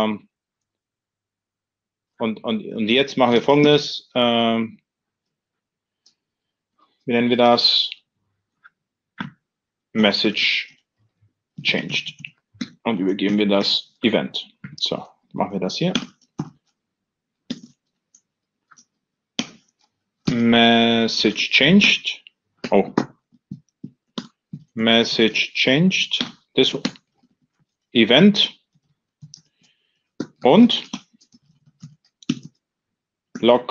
und jetzt machen wir Folgendes. Wie nennen wir das? Message changed. Und übergeben wir das Event. So, machen wir das hier. Message changed. Oh. Message changed. This Event. Und Log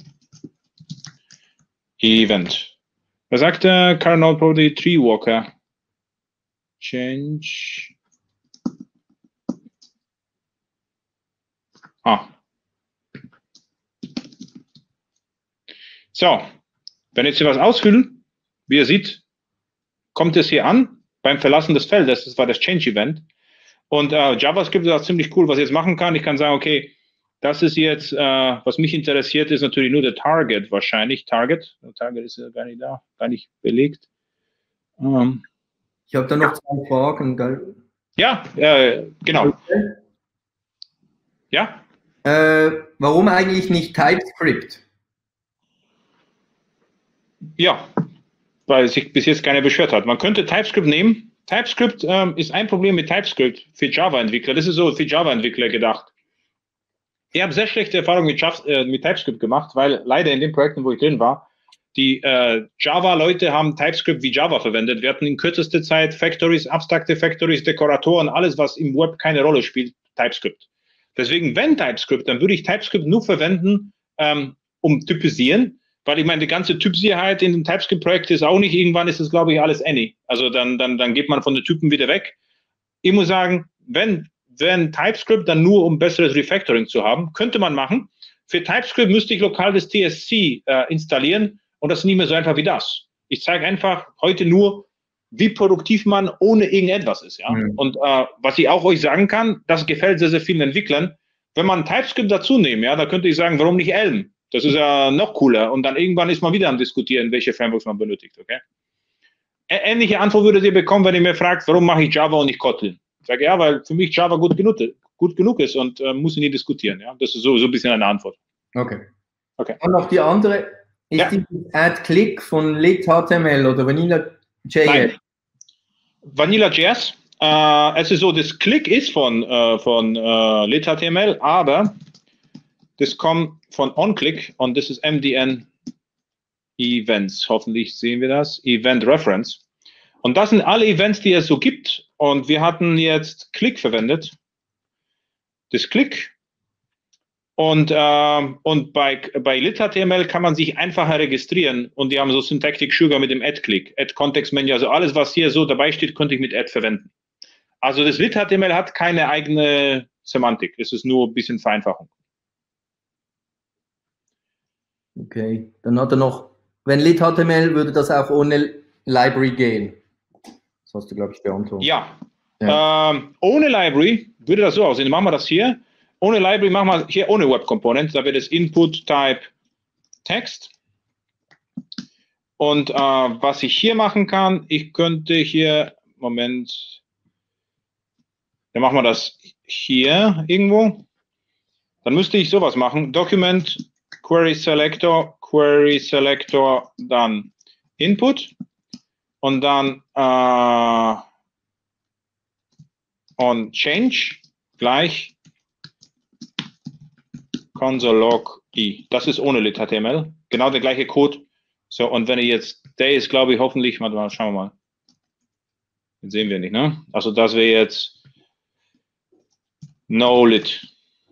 Event. Was sagt der Cardinal Probably Tree Walker? Change. So, wenn jetzt hier was ausfüllen, wie ihr seht, kommt es hier an beim Verlassen des Feldes. Das war das Change Event. Und JavaScript ist auch ziemlich cool, was ich jetzt machen kann. Ich kann sagen, okay, das ist jetzt, was mich interessiert, ist natürlich nur der Target wahrscheinlich. Target ist ja gar nicht da, gar nicht belegt. Ich habe da noch 2 Fragen. Gell? Ja, genau. Okay. Ja? Warum eigentlich nicht TypeScript? Ja, weil sich bis jetzt keiner beschwert hat. Man könnte TypeScript nehmen. TypeScript ist ein Problem mit TypeScript für Java-Entwickler. Das ist so für Java-Entwickler gedacht. Ich habe sehr schlechte Erfahrungen mit TypeScript gemacht, weil leider in den Projekten, wo ich drin war, die Java-Leute haben TypeScript wie Java verwendet. Wir hatten in kürzester Zeit Factories, abstrakte Factories, Dekoratoren, alles, was im Web keine Rolle spielt, TypeScript. Deswegen, wenn TypeScript, dann würde ich TypeScript nur verwenden, um typisieren, weil ich meine, die ganze Typsicherheit in dem TypeScript-Projekt ist auch nicht, irgendwann ist es, glaube ich, alles any. Also dann geht man von den Typen wieder weg. Ich muss sagen, wenn TypeScript, dann nur um besseres Refactoring zu haben, könnte man machen. Für TypeScript müsste ich lokal das TSC installieren und das ist nicht mehr so einfach wie das. Ich zeige einfach heute nur, wie produktiv man ohne irgendetwas ist. Ja? Mhm. Und was ich auch euch sagen kann, das gefällt sehr, sehr vielen Entwicklern. Wenn man TypeScript dazu nimmt, ja, da könnte ich sagen, warum nicht Elm? Das ist ja noch cooler. Und dann irgendwann ist man wieder am Diskutieren, welche Frameworks man benötigt. Okay? Ähnliche Antwort würdet ihr bekommen, wenn ihr mir fragt, warum mache ich Java und nicht Kotlin? Ich sage, ja, weil für mich Java gut genug ist und muss ich nie diskutieren. Ja? Das ist so ein bisschen eine Antwort. Okay. Und noch die andere, ist die Add-Click von lit.html oder Vanilla.js? Nein. Vanilla.js. Es ist so, das Click ist von lit.html, aber das kommt von OnClick und das ist MDN Events. Hoffentlich sehen wir das. Event Reference. Und das sind alle Events, die es so gibt. Und wir hatten jetzt Click verwendet. Das Click. Und bei lit.html kann man sich einfacher registrieren. Und die haben so Syntactic Sugar mit dem Add-Click. Add-Context-Menü. Also alles, was hier so dabei steht, könnte ich mit Add verwenden. Also das lit.html hat keine eigene Semantik. Es ist nur ein bisschen Vereinfachung. Okay, dann hat er noch, wenn lit.html würde das auch ohne Library gehen. Das hast du, glaube ich, beantwortet. Ja. Ohne Library würde das so aussehen. Machen wir das hier. Ohne Library machen wir hier ohne Web Component. Da wird es Input Type Text. Und was ich hier machen kann, ich könnte hier, Moment, dann machen wir das hier irgendwo. Dann müsste ich sowas machen. Document Query Selector, dann Input und dann on Change gleich Console Log I. Das ist ohne lit.html. Genau der gleiche Code, So, und wenn ich jetzt, der ist, glaube ich, hoffentlich, warte mal, schauen wir mal. Den sehen wir nicht, ne? Also das wäre jetzt No-Lit.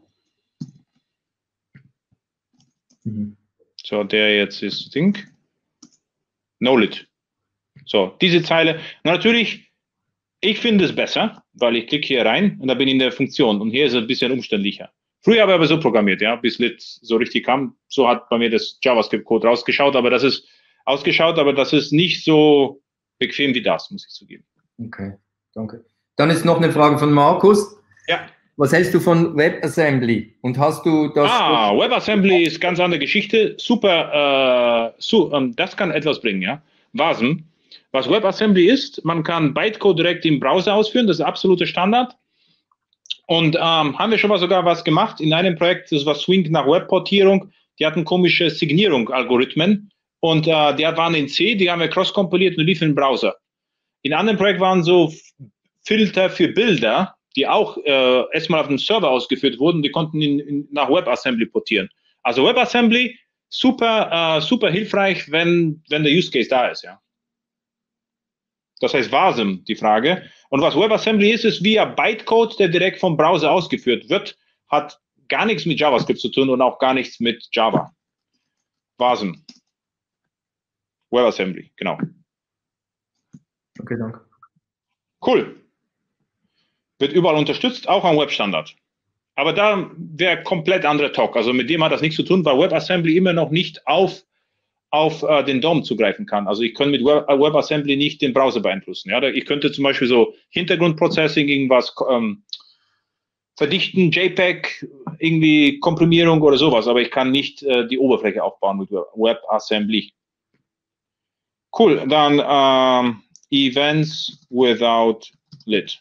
So, der jetzt ist Think. No-Lit. So, diese Zeile. Natürlich, ich finde es besser, weil ich klicke hier rein und da bin ich in der Funktion. Und hier ist es ein bisschen umständlicher. Früher habe ich aber so programmiert, ja, bis Lit so richtig kam. So hat bei mir das JavaScript-Code rausgeschaut, aber das ist nicht so bequem wie das, muss ich zugeben. Okay, danke. Dann ist noch eine Frage von Markus. Ja. Was hältst du von WebAssembly? Und hast du das? WebAssembly ist ganz andere Geschichte. Super, das kann etwas bringen, ja. Wasm. Was WebAssembly ist, man kann Bytecode direkt im Browser ausführen, das ist absoluter Standard. Und haben wir schon mal sogar was gemacht in einem Projekt, das war Swing nach Webportierung. Die hatten komische Signierung-Algorithmen und die waren in C, die haben wir cross-kompiliert und liefen im Browser. In anderen Projekten waren so Filter für Bilder, die auch erstmal auf dem Server ausgeführt wurden, die konnten nach WebAssembly portieren. Also WebAssembly, super hilfreich, wenn der Use Case da ist, ja. Das heißt WASM, die Frage. Und was WebAssembly ist via Bytecode, der direkt vom Browser ausgeführt wird, hat gar nichts mit JavaScript zu tun und auch gar nichts mit Java. WASM. WebAssembly, genau. Okay, danke. Cool. Wird überall unterstützt, auch am Webstandard. Aber da wäre komplett anderer Talk. Also mit dem hat das nichts zu tun, weil WebAssembly immer noch nicht auf den DOM zugreifen kann. Also ich kann mit WebAssembly nicht den Browser beeinflussen. Ja? Ich könnte zum Beispiel so Hintergrundprocessing, irgendwas verdichten, JPEG, irgendwie Komprimierung oder sowas, aber ich kann nicht die Oberfläche aufbauen mit WebAssembly. Cool, dann Events without lit.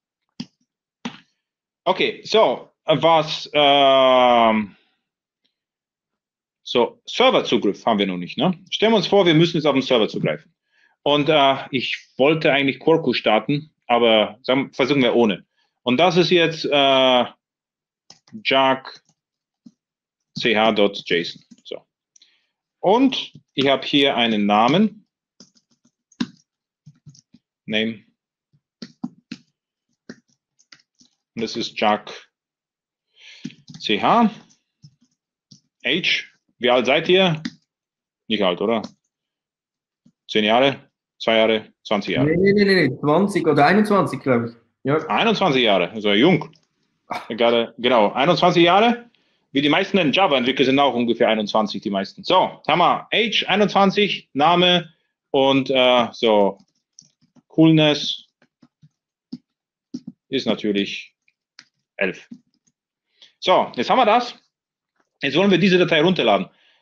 Okay, so, so, Serverzugriff haben wir noch nicht, ne? Stellen wir uns vor, wir müssen jetzt auf den Server zugreifen. Und ich wollte eigentlich Quarkus starten, aber versuchen wir ohne. Und das ist jetzt ch.json. So. Und ich habe hier einen Namen. Name. Und das ist Jack ch. Age. Wie alt seid ihr? Nicht alt, oder? 10 Jahre? 2 Jahre? 20 Jahre? Nee. 20 oder 21, glaube ich. Ja. 21 Jahre, also jung. Gerade, genau, 21 Jahre. Wie die meisten Java-Entwickler sind auch ungefähr 21, die meisten. So, haben wir Age 21, Name und so, Coolness ist natürlich 11. So, jetzt haben wir das. Jetzt wollen wir diese Datei runterladen.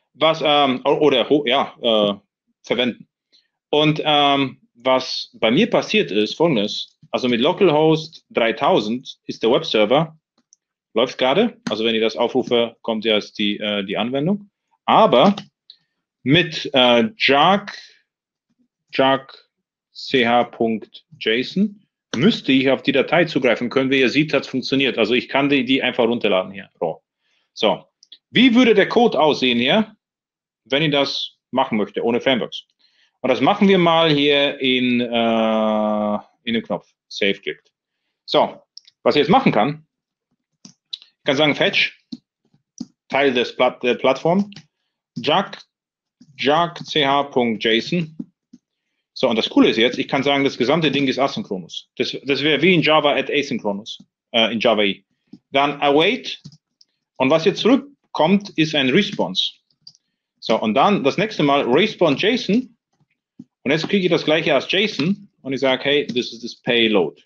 Verwenden. Und was bei mir passiert ist, folgendes. Also mit localhost 3000 ist der Webserver, läuft gerade. Also wenn ich das aufrufe, kommt erst die Anwendung. Aber mit ch.json müsste ich auf die Datei zugreifen können. Wie ihr seht, hat es funktioniert. Also ich kann die einfach runterladen hier. So, wie würde der Code aussehen hier, wenn ich das machen möchte, ohne Frameworks? Und das machen wir mal hier in dem Knopf Save klickt. So, was ich jetzt machen kann, ich kann sagen Fetch, Teil der Plattform, ch.json. So, und das Coole ist jetzt, ich kann sagen, das gesamte Ding ist asynchronous. Das wäre wie in Java asynchronous, in Java E. Dann await, und was jetzt zurückkommt, ist ein Response. So, und dann das nächste Mal response JSON. Und jetzt kriege ich das gleiche als JSON und ich sage, hey, this is this payload.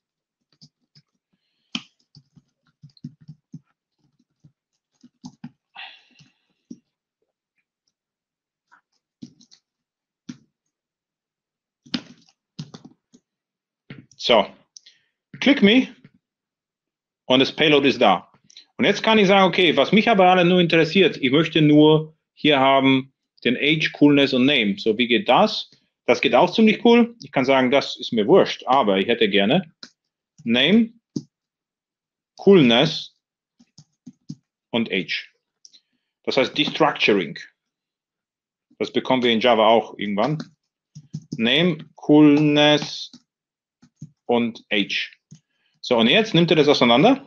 So, click me und das Payload ist da. Und jetzt kann ich sagen, okay, was mich aber alle nur interessiert, ich möchte nur hier haben den Age, Coolness und Name. So, wie geht das? Das geht auch ziemlich cool. Ich kann sagen, das ist mir wurscht, aber ich hätte gerne Name, Coolness und Age. Das heißt Destructuring. Das bekommen wir in Java auch irgendwann. Name, Coolness und Age. So, und jetzt nimmt er das auseinander.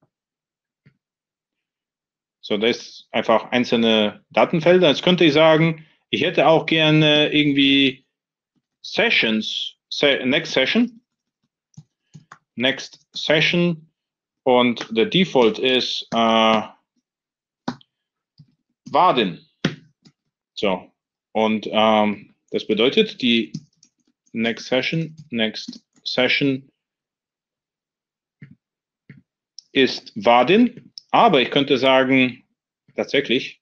So, das ist einfach einzelne Datenfelder. Jetzt könnte ich sagen, ich hätte auch gerne irgendwie Sessions, Next Session und der Default ist Vaadin. So, und das bedeutet, die Next Session ist Vaadin, aber ich könnte sagen, tatsächlich,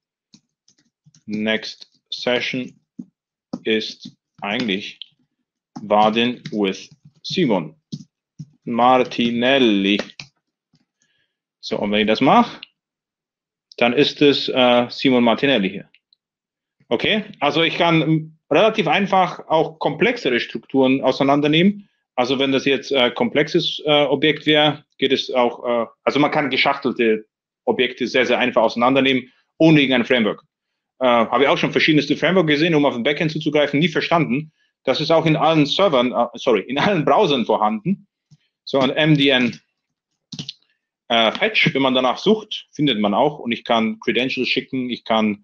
Next Session ist eigentlich Vaadin with Simon Martinelli. So, und wenn ich das mache, dann ist es Simon Martinelli hier. Okay, also ich kann relativ einfach auch komplexere Strukturen auseinandernehmen. Also wenn das jetzt komplexes Objekt wäre, geht es auch, also man kann geschachtelte Objekte sehr, sehr einfach auseinandernehmen, ohne irgendein Framework. Habe ich auch schon verschiedenste Framework gesehen, um auf ein Backend zuzugreifen, nie verstanden. Das ist auch in allen Servern, in allen Browsern vorhanden. So ein MDN Fetch, wenn man danach sucht, findet man auch. Und ich kann Credentials schicken, ich kann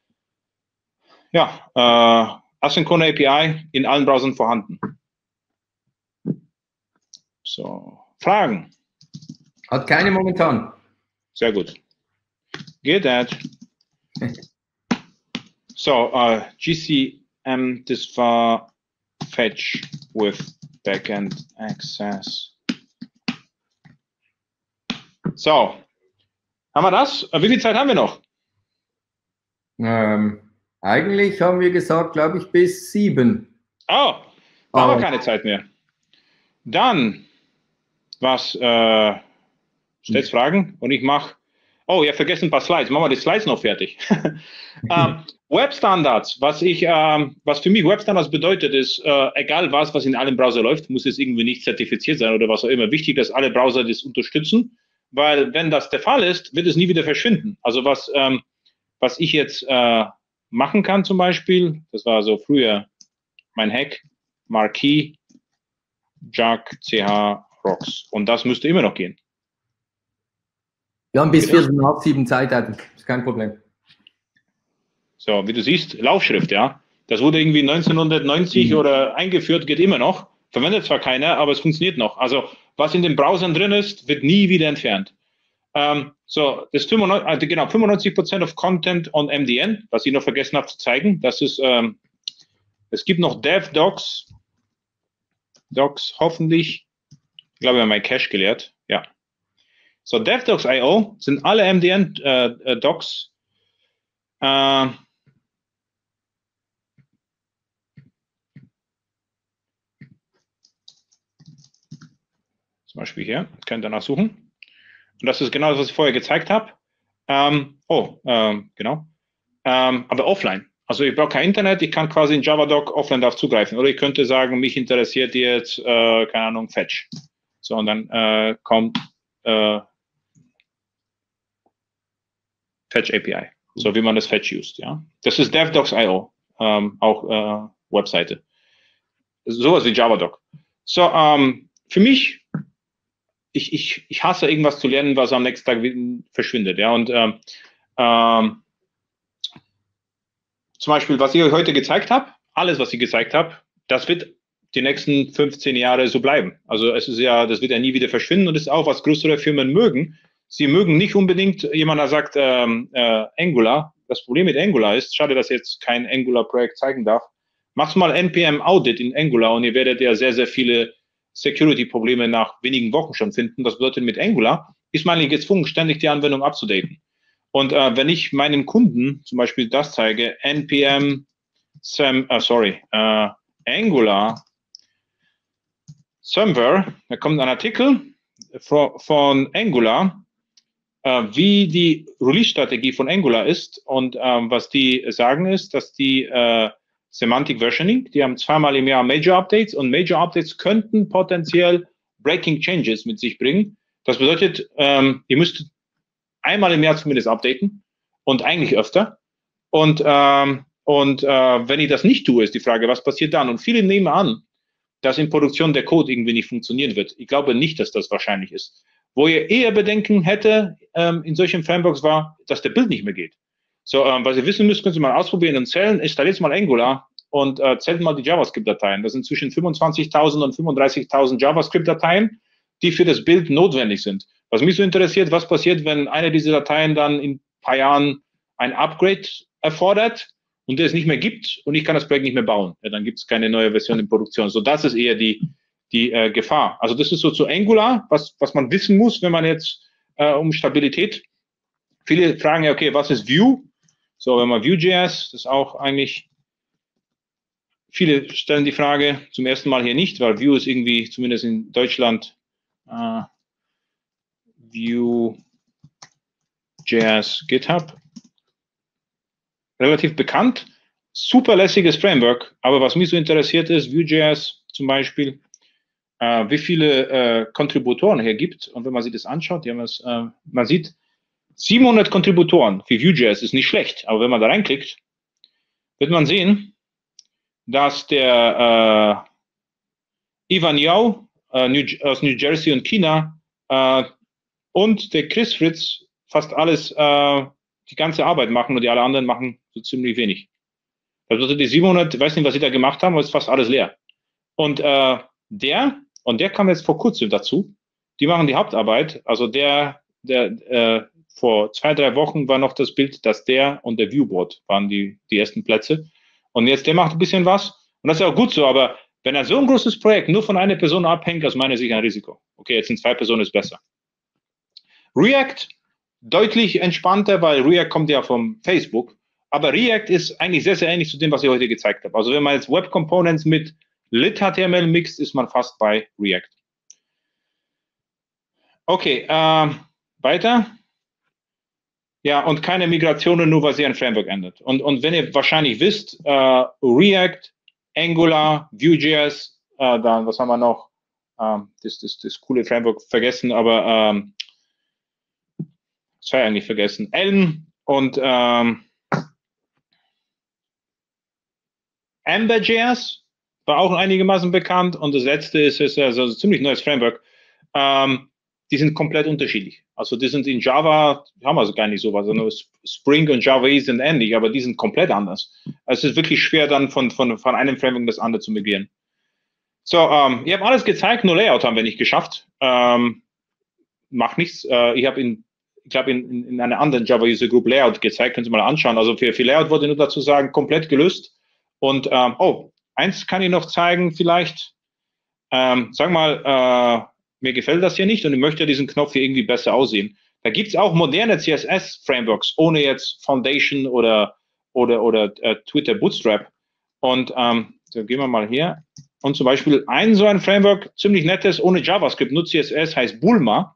Asynchrone API in allen Browsern vorhanden. So, Fragen? Hat keine momentan. Sehr gut. Get that. So, GCM, das war Fetch with Backend Access. So, haben wir das? Wie viel Zeit haben wir noch? Eigentlich haben wir gesagt, glaube ich, bis 7. Oh, da haben wir keine Zeit mehr. Dann, stellst Fragen und ich mache, oh, ihr vergessen ein paar Slides, machen wir die Slides noch fertig. Webstandards, was für mich Webstandards bedeutet, ist, egal was in allen Browser läuft, muss es irgendwie nicht zertifiziert sein oder was auch immer. Wichtig, dass alle Browser das unterstützen, weil wenn das der Fall ist, wird es nie wieder verschwinden. Also was ich jetzt machen kann zum Beispiel, das war so früher mein Hack, Marquee, Jack, CH, Rocks. Und das müsste immer noch gehen. Wir haben bis 7 Zeit, ist kein Problem. So, wie du siehst, Laufschrift, ja. Das wurde irgendwie 1990 oder eingeführt, geht immer noch. Verwendet zwar keiner, aber es funktioniert noch. Also, was in den Browsern drin ist, wird nie wieder entfernt. So, das 95% of Content on MDN, was ich noch vergessen habe zu zeigen, das ist, es gibt noch DevDocs, hoffentlich, ich glaube, wir haben mein Cache geleert, ja. So, DevDocs.io sind alle MDN-Docs, zum Beispiel hier, könnt ihr nachsuchen. Und das ist genau das, was ich vorher gezeigt habe. Genau. Aber offline. Also ich brauche kein Internet, ich kann quasi in JavaDoc offline darauf zugreifen. Oder ich könnte sagen, mich interessiert jetzt, keine Ahnung, Fetch. So, und dann kommt Fetch API. So wie man das Fetch used, ja. Das ist DevDocs.io, auch Webseite. Sowas wie JavaDoc. So, für mich, ich hasse irgendwas zu lernen, was am nächsten Tag verschwindet, ja. Und zum Beispiel, was ich euch heute gezeigt habe, alles, was ich gezeigt habe, das wird die nächsten 15 Jahre so bleiben. Also es ist ja, das wird ja nie wieder verschwinden und das ist auch, was größere Firmen mögen. Sie mögen nicht unbedingt, jemand, der sagt Angular. Das Problem mit Angular ist, schade, dass ich jetzt kein Angular-Projekt zeigen darf, macht mal NPM-Audit in Angular und ihr werdet ja sehr, sehr viele Security-Probleme nach wenigen Wochen schon finden. Das bedeutet, mit Angular ist man gezwungen, ständig die Anwendung abzudaten. Und wenn ich meinem Kunden zum Beispiel das zeige, Angular Server, da kommt ein Artikel von Angular, wie die Release-Strategie von Angular ist und was die sagen ist, dass die Semantic Versioning, die haben zweimal im Jahr Major Updates und Major Updates könnten potenziell Breaking Changes mit sich bringen. Das bedeutet, ihr müsst einmal im Jahr zumindest updaten und eigentlich öfter. Und Und wenn ich das nicht tue, ist die Frage, was passiert dann? Und viele nehmen an, dass in Produktion der Code irgendwie nicht funktionieren wird. Ich glaube nicht, dass das wahrscheinlich ist. Wo ihr eher Bedenken hätte in solchen Frameworks war, dass der Bild nicht mehr geht. So, was ihr wissen müsst, könnt ihr mal ausprobieren und zählen. Installiert mal Angular und zählt mal die JavaScript-Dateien. Das sind zwischen 25.000 und 35.000 JavaScript-Dateien, die für das Bild notwendig sind. Was mich so interessiert, was passiert, wenn eine dieser Dateien dann in ein paar Jahren ein Upgrade erfordert und es nicht mehr gibt und ich kann das Projekt nicht mehr bauen. Ja, dann gibt es keine neue Version in Produktion. So, das ist eher die Gefahr. Also das ist so zu Angular, was man wissen muss, wenn man jetzt um Stabilität. Viele fragen ja, okay, was ist Vue? So, wenn man Vue.js, das ist auch eigentlich, viele stellen die Frage zum ersten Mal hier nicht, weil Vue ist irgendwie, zumindest in Deutschland, Vue.js GitHub, relativ bekannt, super lässiges Framework, aber was mich so interessiert ist, Vue.js zum Beispiel, wie viele Kontributoren hier gibt. Und wenn man sich das anschaut, man sieht 700 Kontributoren für Vue.js ist nicht schlecht, aber wenn man da reinklickt, wird man sehen, dass der Ivan Yao aus New Jersey und China und der Chris Fritz fast alles, die ganze Arbeit machen und die alle anderen machen so ziemlich wenig. Also die 700, ich weiß nicht, was sie da gemacht haben, aber ist fast alles leer. Und der kam jetzt vor kurzem dazu, die machen die Hauptarbeit, also der vor 2-3 Wochen war noch das Bild, dass der und der Viewboard waren die ersten Plätze. Und jetzt der macht ein bisschen was. Und das ist ja auch gut so, aber wenn er so ein großes Projekt nur von einer Person abhängt, aus meiner Sicht ein Risiko. Okay, jetzt sind 2 Personen, ist besser. React, deutlich entspannter, weil React kommt ja vom Facebook. Aber React ist eigentlich sehr, sehr ähnlich zu dem, was ich heute gezeigt habe. Also wenn man jetzt Web Components mit lit-HTML mixt, ist man fast bei React. Okay, weiter. Ja, und keine Migrationen, nur weil sie ein Framework ändert. Und wenn ihr wahrscheinlich wisst, React, Angular, Vue.js, dann, was haben wir noch? Das coole Framework vergessen, aber das war ja eigentlich vergessen. Elm und Ember.js war auch einigermaßen bekannt. Und das letzte ist also ein ziemlich neues Framework. Die sind komplett unterschiedlich. Also die sind in Java, haben wir also gar nicht sowas, sondern Spring und Java sind ähnlich, aber die sind komplett anders. Also es ist wirklich schwer, dann von einem Framework das andere zu migrieren. So, ihr habt alles gezeigt, nur Layout haben wir nicht geschafft. Macht nichts. Ich habe in einer anderen Java User Group Layout gezeigt, könnt ihr mal anschauen. Also für Layout wollte ich nur dazu sagen, komplett gelöst. Und eins kann ich noch zeigen, vielleicht. Sag mal, mir gefällt das hier nicht und ich möchte diesen Knopf hier irgendwie besser aussehen. Da gibt es auch moderne CSS-Frameworks, ohne jetzt Foundation oder Twitter Bootstrap. Und so gehen wir mal hier. Und zum Beispiel so ein Framework, ziemlich nettes, ohne JavaScript, nur CSS, heißt Bulma.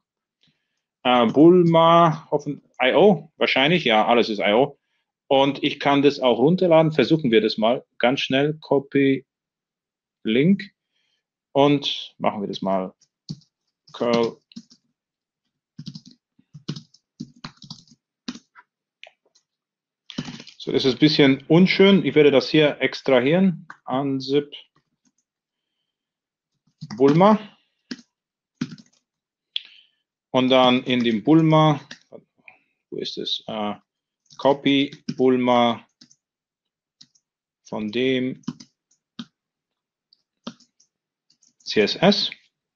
Bulma, I.O. wahrscheinlich, ja, alles ist I.O. Und ich kann das auch runterladen. Versuchen wir das mal ganz schnell. Copy Link. Und machen wir das mal. Curl. So, das ist ein bisschen unschön. Ich werde das hier extrahieren. Unzip Bulma. Und dann in dem Bulma, wo ist es? Copy Bulma von dem CSS.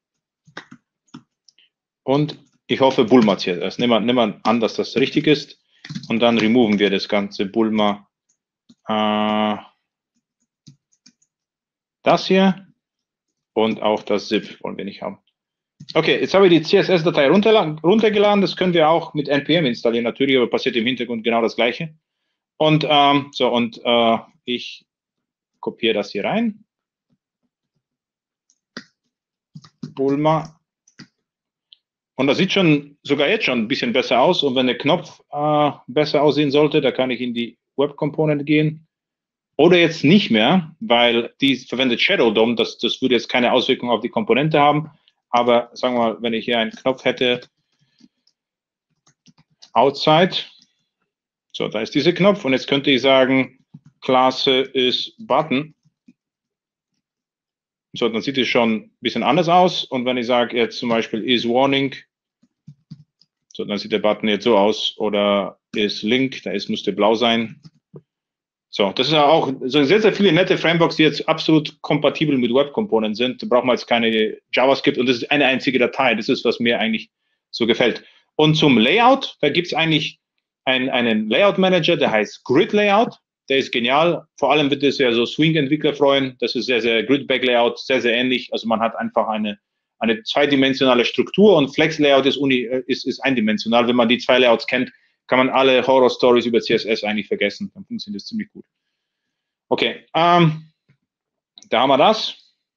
Und ich hoffe Bulma CSS. Nehmen wir an, dass das richtig ist. Und dann removen wir das ganze Bulma. Das hier. Und auch das ZIP wollen wir nicht haben. Okay, jetzt habe ich die CSS-Datei runtergeladen. Das können wir auch mit NPM installieren, natürlich, aber passiert im Hintergrund genau das Gleiche. Und ich kopiere das hier rein. Bulma. Und das sieht sogar jetzt schon ein bisschen besser aus. Und wenn der Knopf besser aussehen sollte, da kann ich in die Web Component gehen. Oder jetzt nicht mehr, weil die verwendet Shadow DOM. Das würde jetzt keine Auswirkung auf die Komponente haben. Aber sagen wir mal, wenn ich hier einen Knopf hätte, Outside. So, da ist dieser Knopf. Und jetzt könnte ich sagen, Klasse ist Button. So, dann sieht es schon ein bisschen anders aus. Und wenn ich sage jetzt zum Beispiel is Warning, so, dann sieht der Button jetzt so aus. Oder is Link, müsste blau sein. So, das ist ja auch so sehr, sehr viele nette Frameworks, die jetzt absolut kompatibel mit Web Components sind. Da braucht man jetzt keine JavaScript und das ist eine einzige Datei. Das ist, was mir eigentlich so gefällt. Und zum Layout, da gibt es eigentlich einen Layout Manager, der heißt Grid Layout. Der ist genial. Vor allem wird es ja so Swing-Entwickler freuen. Das ist sehr, sehr Grid-Back-Layout, sehr, sehr ähnlich. Also man hat einfach eine zweidimensionale Struktur und Flex-Layout ist eindimensional. Wenn man die zwei Layouts kennt, kann man alle Horror-Stories über CSS eigentlich vergessen. Dann funktioniert das ziemlich gut. Okay, da haben wir das.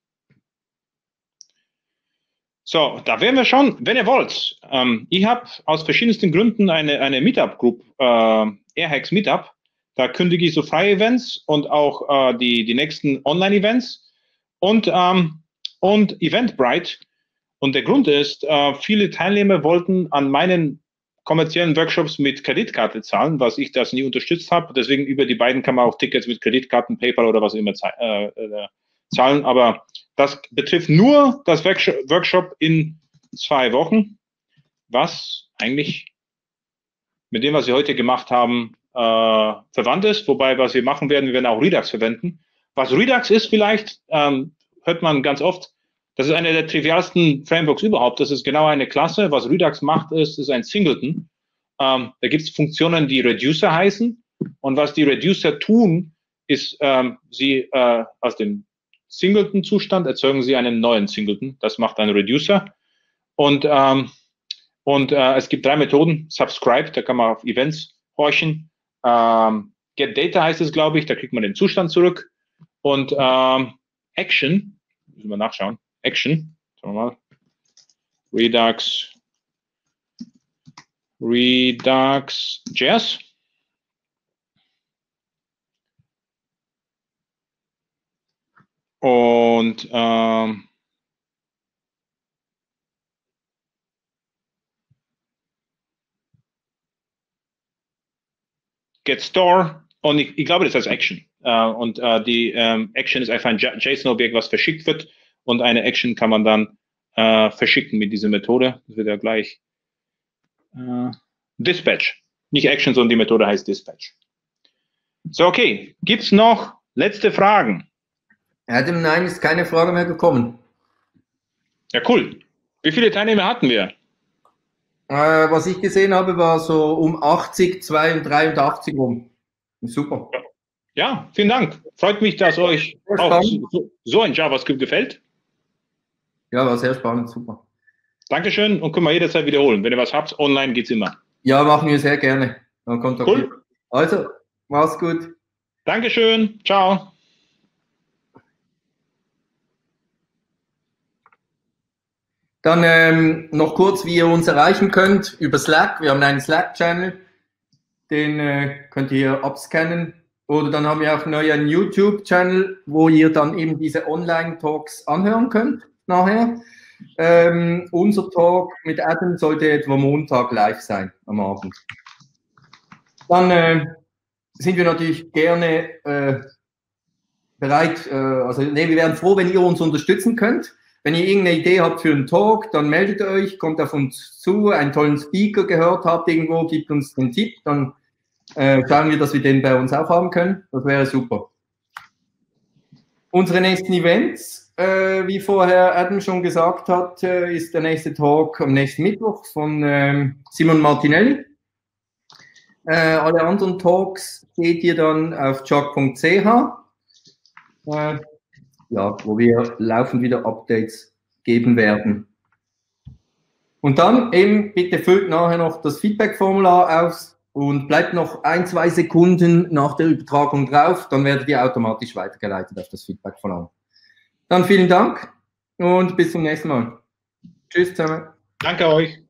So, da wären wir schon, wenn ihr wollt. Ich habe aus verschiedensten Gründen eine Meetup-Group, Airhacks Meetup. Da kündige ich so freie Events und auch die nächsten Online-Events und Eventbrite. Und der Grund ist, viele Teilnehmer wollten an meinen kommerziellen Workshops mit Kreditkarte zahlen, was ich das nie unterstützt habe. Deswegen über die beiden kann man auch Tickets mit Kreditkarten, PayPal oder was immer zahlen. Aber das betrifft nur das Workshop in 2 Wochen, was eigentlich mit dem, was wir heute gemacht haben, verwandt ist. Wobei, was wir machen werden, wir werden auch Redux verwenden. Was Redux ist vielleicht, hört man ganz oft, das ist eine der trivialsten Frameworks überhaupt. Das ist genau eine Klasse. Was Redux macht, ist ein Singleton. Da gibt es Funktionen, die Reducer heißen. Und was die Reducer tun, ist, sie aus dem Singleton-Zustand erzeugen sie einen neuen Singleton. Das macht ein Reducer. Und es gibt 3 Methoden. Subscribe, da kann man auf Events horchen. Get Data heißt es, glaube ich. Da kriegt man den Zustand zurück. Und Action, müssen wir nachschauen. Action, sagen wir mal, Redux.js. Und Get Store und ich glaube, das heißt Action. Die Action ist einfach ein JSON-Objekt, was verschickt wird. Und eine Action kann man dann verschicken mit dieser Methode. Das wird ja gleich Dispatch. Nicht Action, sondern die Methode heißt Dispatch. So, okay. Gibt es noch letzte Fragen? Adam, nein, ist keine Frage mehr gekommen. Ja, cool. Wie viele Teilnehmer hatten wir? Was ich gesehen habe, war so um 80, 82 rum. Super. Ja, vielen Dank. Freut mich, dass euch auch so ein JavaScript gefällt. Ja, war sehr spannend, super. Dankeschön und können wir jederzeit wiederholen. Wenn ihr was habt, online geht's immer. Ja, machen wir sehr gerne. Dann cool. Also, mach's gut. Dankeschön. Ciao. Dann noch kurz, wie ihr uns erreichen könnt über Slack. Wir haben einen Slack-Channel, den könnt ihr abscannen. Oder dann haben wir auch neu einen YouTube-Channel, wo ihr dann eben diese Online-Talks anhören könnt nachher. Unser Talk mit Adam sollte etwa Montag live sein am Abend. Dann sind wir natürlich gerne bereit, wir wären froh, wenn ihr uns unterstützen könnt. Wenn ihr irgendeine Idee habt für einen Talk, dann meldet euch, kommt auf uns zu, einen tollen Speaker gehört habt irgendwo, gibt uns den Tipp, dann schauen wir, dass wir den bei uns auch haben können. Das wäre super. Unsere nächsten Events, wie vorher Adam schon gesagt hat, ist der nächste Talk am nächsten Mittwoch von Simon Martinelli. Alle anderen Talks seht ihr dann auf jog.ch. Wo wir laufend wieder Updates geben werden. Und dann eben bitte füllt nachher noch das Feedback-Formular aus und bleibt noch 1-2 Sekunden nach der Übertragung drauf, dann werdet ihr automatisch weitergeleitet auf das Feedback-Formular. Dann vielen Dank und bis zum nächsten Mal. Tschüss zusammen. Danke euch.